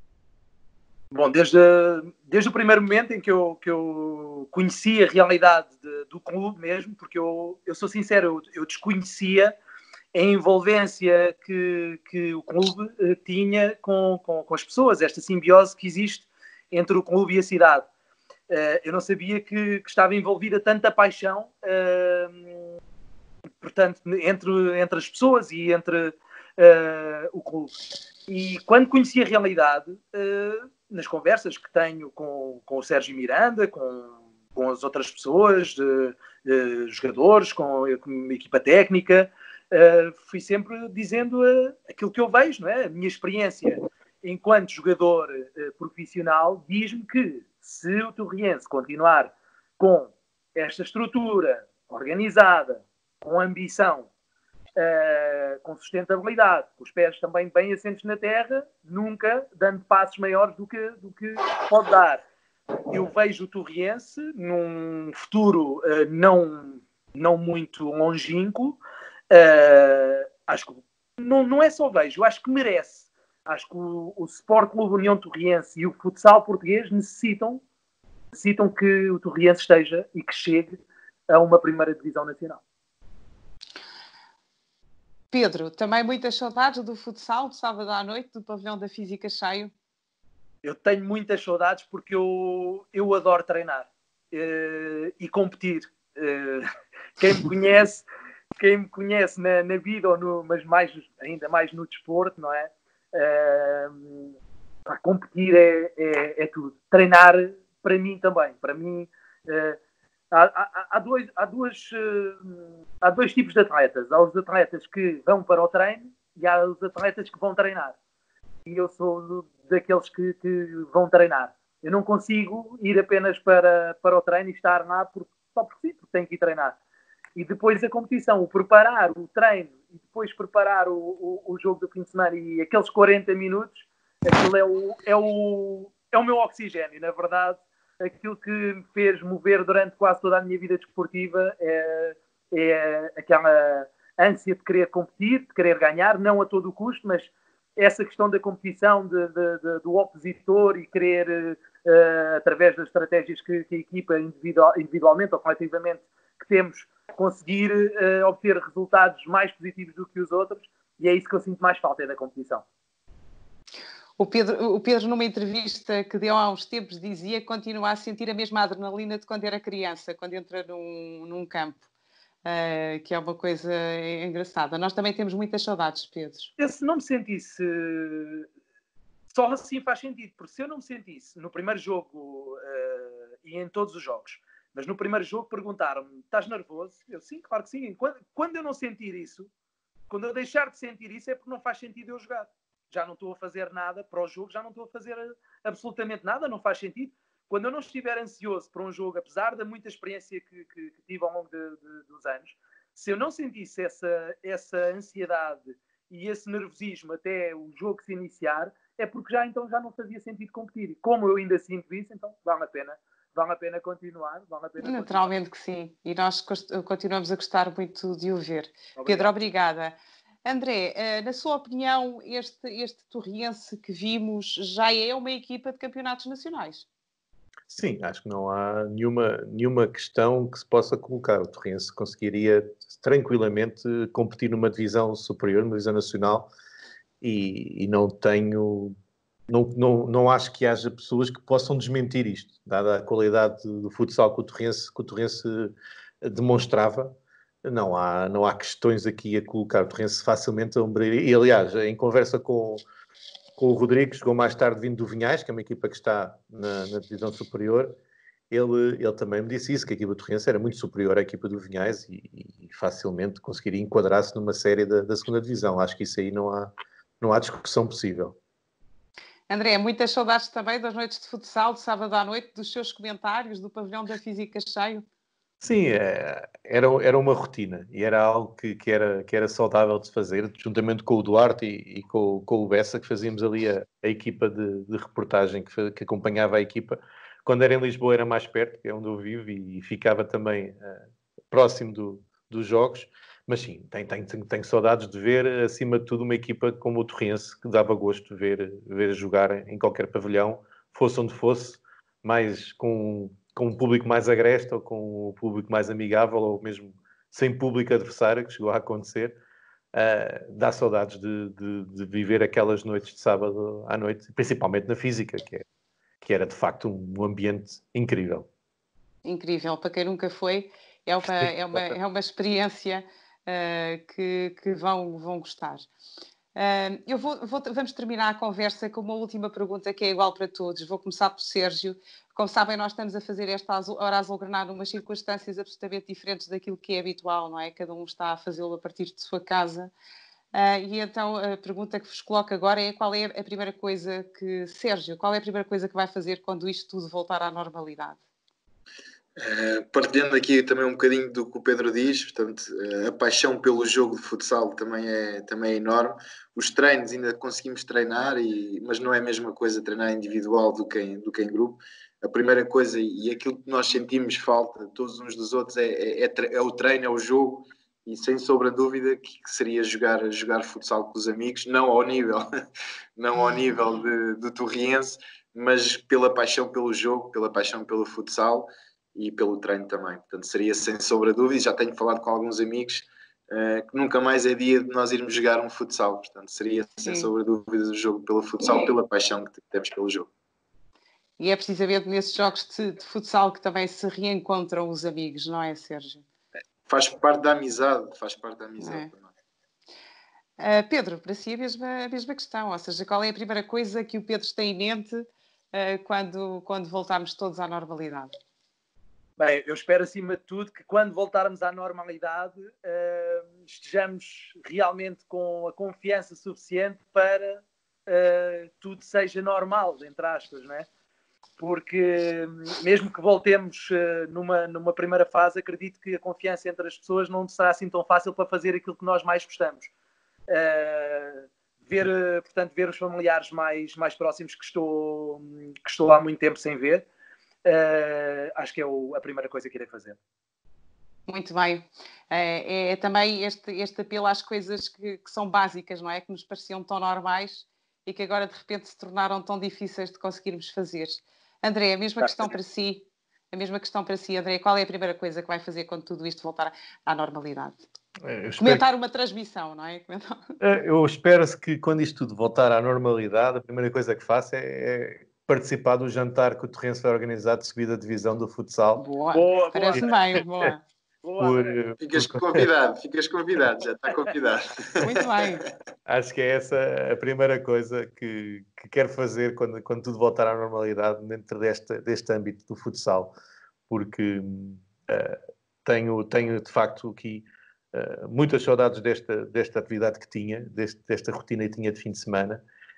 Bom, desde, desde o primeiro momento em que eu, que eu conheci a realidade de, do clube mesmo, porque eu, eu sou sincero, eu, eu desconhecia a envolvência que, que o clube uh, tinha com, com, com as pessoas, esta simbiose que existe entre o clube e a cidade. Uh, eu não sabia que, que estava envolvida tanta paixão uh, portanto, entre, entre as pessoas e entre uh, o clube. E quando conheci a realidade, uh, nas conversas que tenho com, com o Sérgio Miranda, com, com as outras pessoas, uh, uh, jogadores, com, com a equipa técnica, uh, fui sempre dizendo uh, aquilo que eu vejo, não é? A minha experiência enquanto jogador uh, profissional diz-me que se o Torriense continuar com esta estrutura organizada, com ambição, uh, com sustentabilidade, com os pés também bem assentos na terra, nunca dando passos maiores do que, do que pode dar. Eu vejo o Torriense num futuro uh, não, não muito longínquo. Uh, acho que não, não é só vejo, eu acho que merece. Acho que o, o Sport Clube União Torriense e o futsal português necessitam, necessitam que o Torriense esteja e que chegue a uma primeira divisão nacional. Pedro, também muitas saudades do futsal, de sábado à noite, do pavilhão da Física cheio? Eu tenho muitas saudades porque eu, eu adoro treinar uh, e competir. Uh, quem me conhece, quem me conhece na, na vida, ou no, mas mais, ainda mais no desporto, não é? Uh, competir é, é, é tudo. Treinar, para mim também. Para mim, Uh, há, há, há, dois, há, duas, uh, há dois tipos de atletas. Há os atletas que vão para o treino e há os atletas que vão treinar. E eu sou daqueles que, que vão treinar. Eu não consigo ir apenas para, para o treino e estar lá por, só porque sim, porque tenho que ir treinar. E depois a competição, o preparar o treino e depois preparar o, o, o jogo do fim de semana e aqueles quarenta minutos, aquilo é o, é, o, é o meu oxigênio. Na verdade, aquilo que me fez mover durante quase toda a minha vida desportiva é, é aquela ânsia de querer competir, de querer ganhar, não a todo o custo, mas essa questão da competição, de, de, de, do opositor e querer, uh, através das estratégias que, que a equipa individual, individualmente ou coletivamente que temos, conseguir uh, obter resultados mais positivos do que os outros, e é isso que eu sinto mais falta, é da competição. O Pedro, o Pedro, numa entrevista que deu há uns tempos, dizia que continua a sentir a mesma adrenalina de quando era criança, quando entra num, num campo, uh, que é uma coisa engraçada. Nós também temos muitas saudades, Pedro. Eu, se não me sentisse... Só assim faz sentido, porque se eu não me sentisse no primeiro jogo uh, e em todos os jogos, mas no primeiro jogo perguntaram-me, estás nervoso? Eu, sim, claro que sim. Quando, quando eu não sentir isso, quando eu deixar de sentir isso, é porque não faz sentido eu jogar. Já não estou a fazer nada para o jogo, já não estou a fazer absolutamente nada, não faz sentido. Quando eu não estiver ansioso para um jogo, apesar da muita experiência que, que, que tive ao longo de, de, dos anos, se eu não sentisse essa, essa ansiedade e esse nervosismo até o jogo se iniciar, é porque já então já não fazia sentido competir. E como eu ainda sinto isso, então vale a pena. Vale a pena continuar. Vale a pena Naturalmente continuar. Que sim. E nós continuamos a gostar muito de o ver. Obrigado. Pedro, obrigada. André, na sua opinião, este, este Torriense que vimos já é uma equipa de campeonatos nacionais? Sim, acho que não há nenhuma, nenhuma questão que se possa colocar. O Torriense conseguiria tranquilamente competir numa divisão superior, numa divisão nacional, e, e não tenho... Não, não, não acho que haja pessoas que possam desmentir isto, dada a qualidade do futsal que o Torriense, que o Torriense demonstrava. Não há, não há questões aqui a colocar. O Torriense facilmente ombrearia. E, aliás, em conversa com, com o Rodrigo, chegou mais tarde vindo do Vinhais, que é uma equipa que está na, na divisão superior, ele, ele também me disse isso, que a equipa do Torriense era muito superior à equipa do Vinhais e, e facilmente conseguiria enquadrar-se numa série da, da segunda divisão. Acho que isso aí não há, não há discussão possível. André, muitas saudades também das noites de futsal, de sábado à noite, dos seus comentários, do pavilhão da Física cheio? Sim, é, era, era uma rotina e era algo que, que, era, que era saudável de se fazer, juntamente com o Duarte e, e com, com o Bessa, que fazíamos ali a, a equipa de, de reportagem que, que acompanhava a equipa. Quando era em Lisboa era mais perto, que é onde eu vivo, e, e ficava também uh, próximo do, dos jogos. Mas sim, tenho, tenho, tenho saudades de ver, acima de tudo, uma equipa como o Torriense, que dava gosto de ver, ver jogar em qualquer pavilhão, fosse onde fosse, mais com, com um público mais agreste, ou com um público mais amigável, ou mesmo sem público adversário, que chegou a acontecer. Uh, dá saudades de, de, de viver aquelas noites de sábado à noite, principalmente na Física, que, é, que era de facto um ambiente incrível. Incrível, para quem nunca foi, é uma, é uma, é uma experiência uh, que, que vão, vão gostar. Uh, eu vou, vou, vamos terminar a conversa com uma última pergunta que é igual para todos. Vou começar pelo Sérgio. Como sabem, nós estamos a fazer esta hora azulgrana numas circunstâncias absolutamente diferentes daquilo que é habitual, não é? Cada um está a fazê-lo a partir de sua casa. Uh, e então a pergunta que vos coloco agora é: qual é a primeira coisa que... Sérgio, qual é a primeira coisa que vai fazer quando isto tudo voltar à normalidade? Uh, partilhando aqui também um bocadinho do que o Pedro diz, portanto, uh, a paixão pelo jogo de futsal também é, também é enorme. Os treinos ainda conseguimos treinar, e, mas não é a mesma coisa treinar individual do que em, do que em grupo. A primeira coisa, e aquilo que nós sentimos falta todos uns dos outros, é, é, é, é o treino, é o jogo, e sem sombra de dúvida que, que seria jogar, jogar futsal com os amigos, não ao nível, não ao nível de, do Torriense, mas pela paixão pelo jogo, pela paixão pelo futsal e pelo treino também. Portanto, seria sem sombra de dúvida. Já tenho falado com alguns amigos uh, que nunca mais é dia de nós irmos jogar um futsal. Portanto, seria sem Sim. sombra de dúvida o jogo pelo futsal, pela paixão que temos pelo jogo. E é precisamente nesses jogos de, de futsal que também se reencontram os amigos, não é, Sérgio? Faz parte da amizade, faz parte da amizade também. Uh, Pedro, para si a mesma, a mesma questão, ou seja, qual é a primeira coisa que o Pedro tem em mente uh, quando, quando voltarmos todos à normalidade? Bem, eu espero acima de tudo que quando voltarmos à normalidade uh, estejamos realmente com a confiança suficiente para uh, tudo seja normal, entre aspas, não é? Porque mesmo que voltemos uh, numa, numa primeira fase, acredito que a confiança entre as pessoas não será assim tão fácil para fazer aquilo que nós mais gostamos. Uh, ver, uh, portanto, ver os familiares mais, mais próximos que estou, que estou há muito tempo sem ver. Uh, acho que é o, a primeira coisa que irei fazer. Muito bem. É, é também este, este apelo às coisas que, que são básicas, não é? Que nos pareciam tão normais e que agora de repente se tornaram tão difíceis de conseguirmos fazer. André, a mesma Tá, questão sim. para si. A mesma questão para si, André. Qual é a primeira coisa que vai fazer quando tudo isto voltar à normalidade? Eu Comentar espero... uma transmissão, não é? Comentar... Eu espero que quando isto tudo voltar à normalidade, a primeira coisa que faço é, é participar do jantar que o Torrense vai organizar de subida de divisão do futsal. Boa, boa parece-me bem, boa. Por, ficas por... convidado, ficas convidado, já está convidado. Muito bem. Acho que é essa a primeira coisa que, que quero fazer quando, quando tudo voltar à normalidade dentro deste, deste âmbito do futsal, porque uh, tenho, tenho de facto aqui uh, muitas saudades desta, desta atividade que tinha, deste, desta rotina que tinha de fim de semana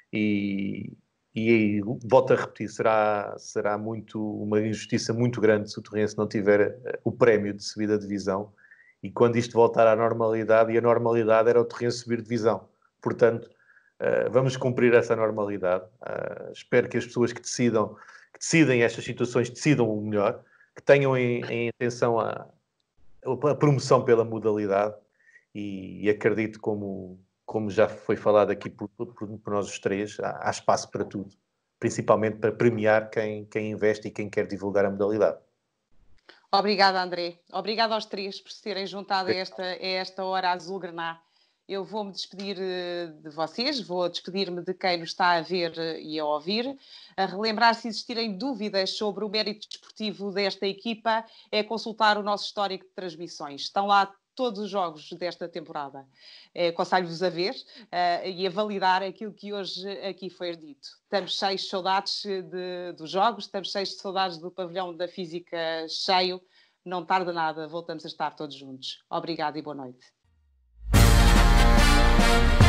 e, e volto a repetir, será, será muito, uma injustiça muito grande se o Torrense não tiver uh, o prémio de subida de divisão e quando isto voltar à normalidade, e a normalidade era o Torrense subir de divisão. Portanto, uh, vamos cumprir essa normalidade. Uh, espero que as pessoas que decidam, que decidem estas situações decidam o melhor, que tenham em, em atenção a, a promoção pela modalidade e, e acredito, como, como já foi falado aqui por, por, por nós os três, há, há espaço para tudo, principalmente para premiar quem, quem investe e quem quer divulgar a modalidade. Obrigada, André. Obrigada aos três por se terem juntado a esta, a esta hora azul-grená. Eu vou-me despedir de vocês, vou despedir-me de quem nos está a ver e a ouvir. A relembrar, se existirem dúvidas sobre o mérito desportivo desta equipa, é consultar o nosso histórico de transmissões. Estão lá todos os jogos desta temporada. É, aconselho-vos a ver uh, e a validar aquilo que hoje aqui foi dito. Estamos cheios de saudades de, dos jogos, estamos cheios de saudades do pavilhão da física cheio. Não tarda nada, voltamos a estar todos juntos. Obrigada e boa noite.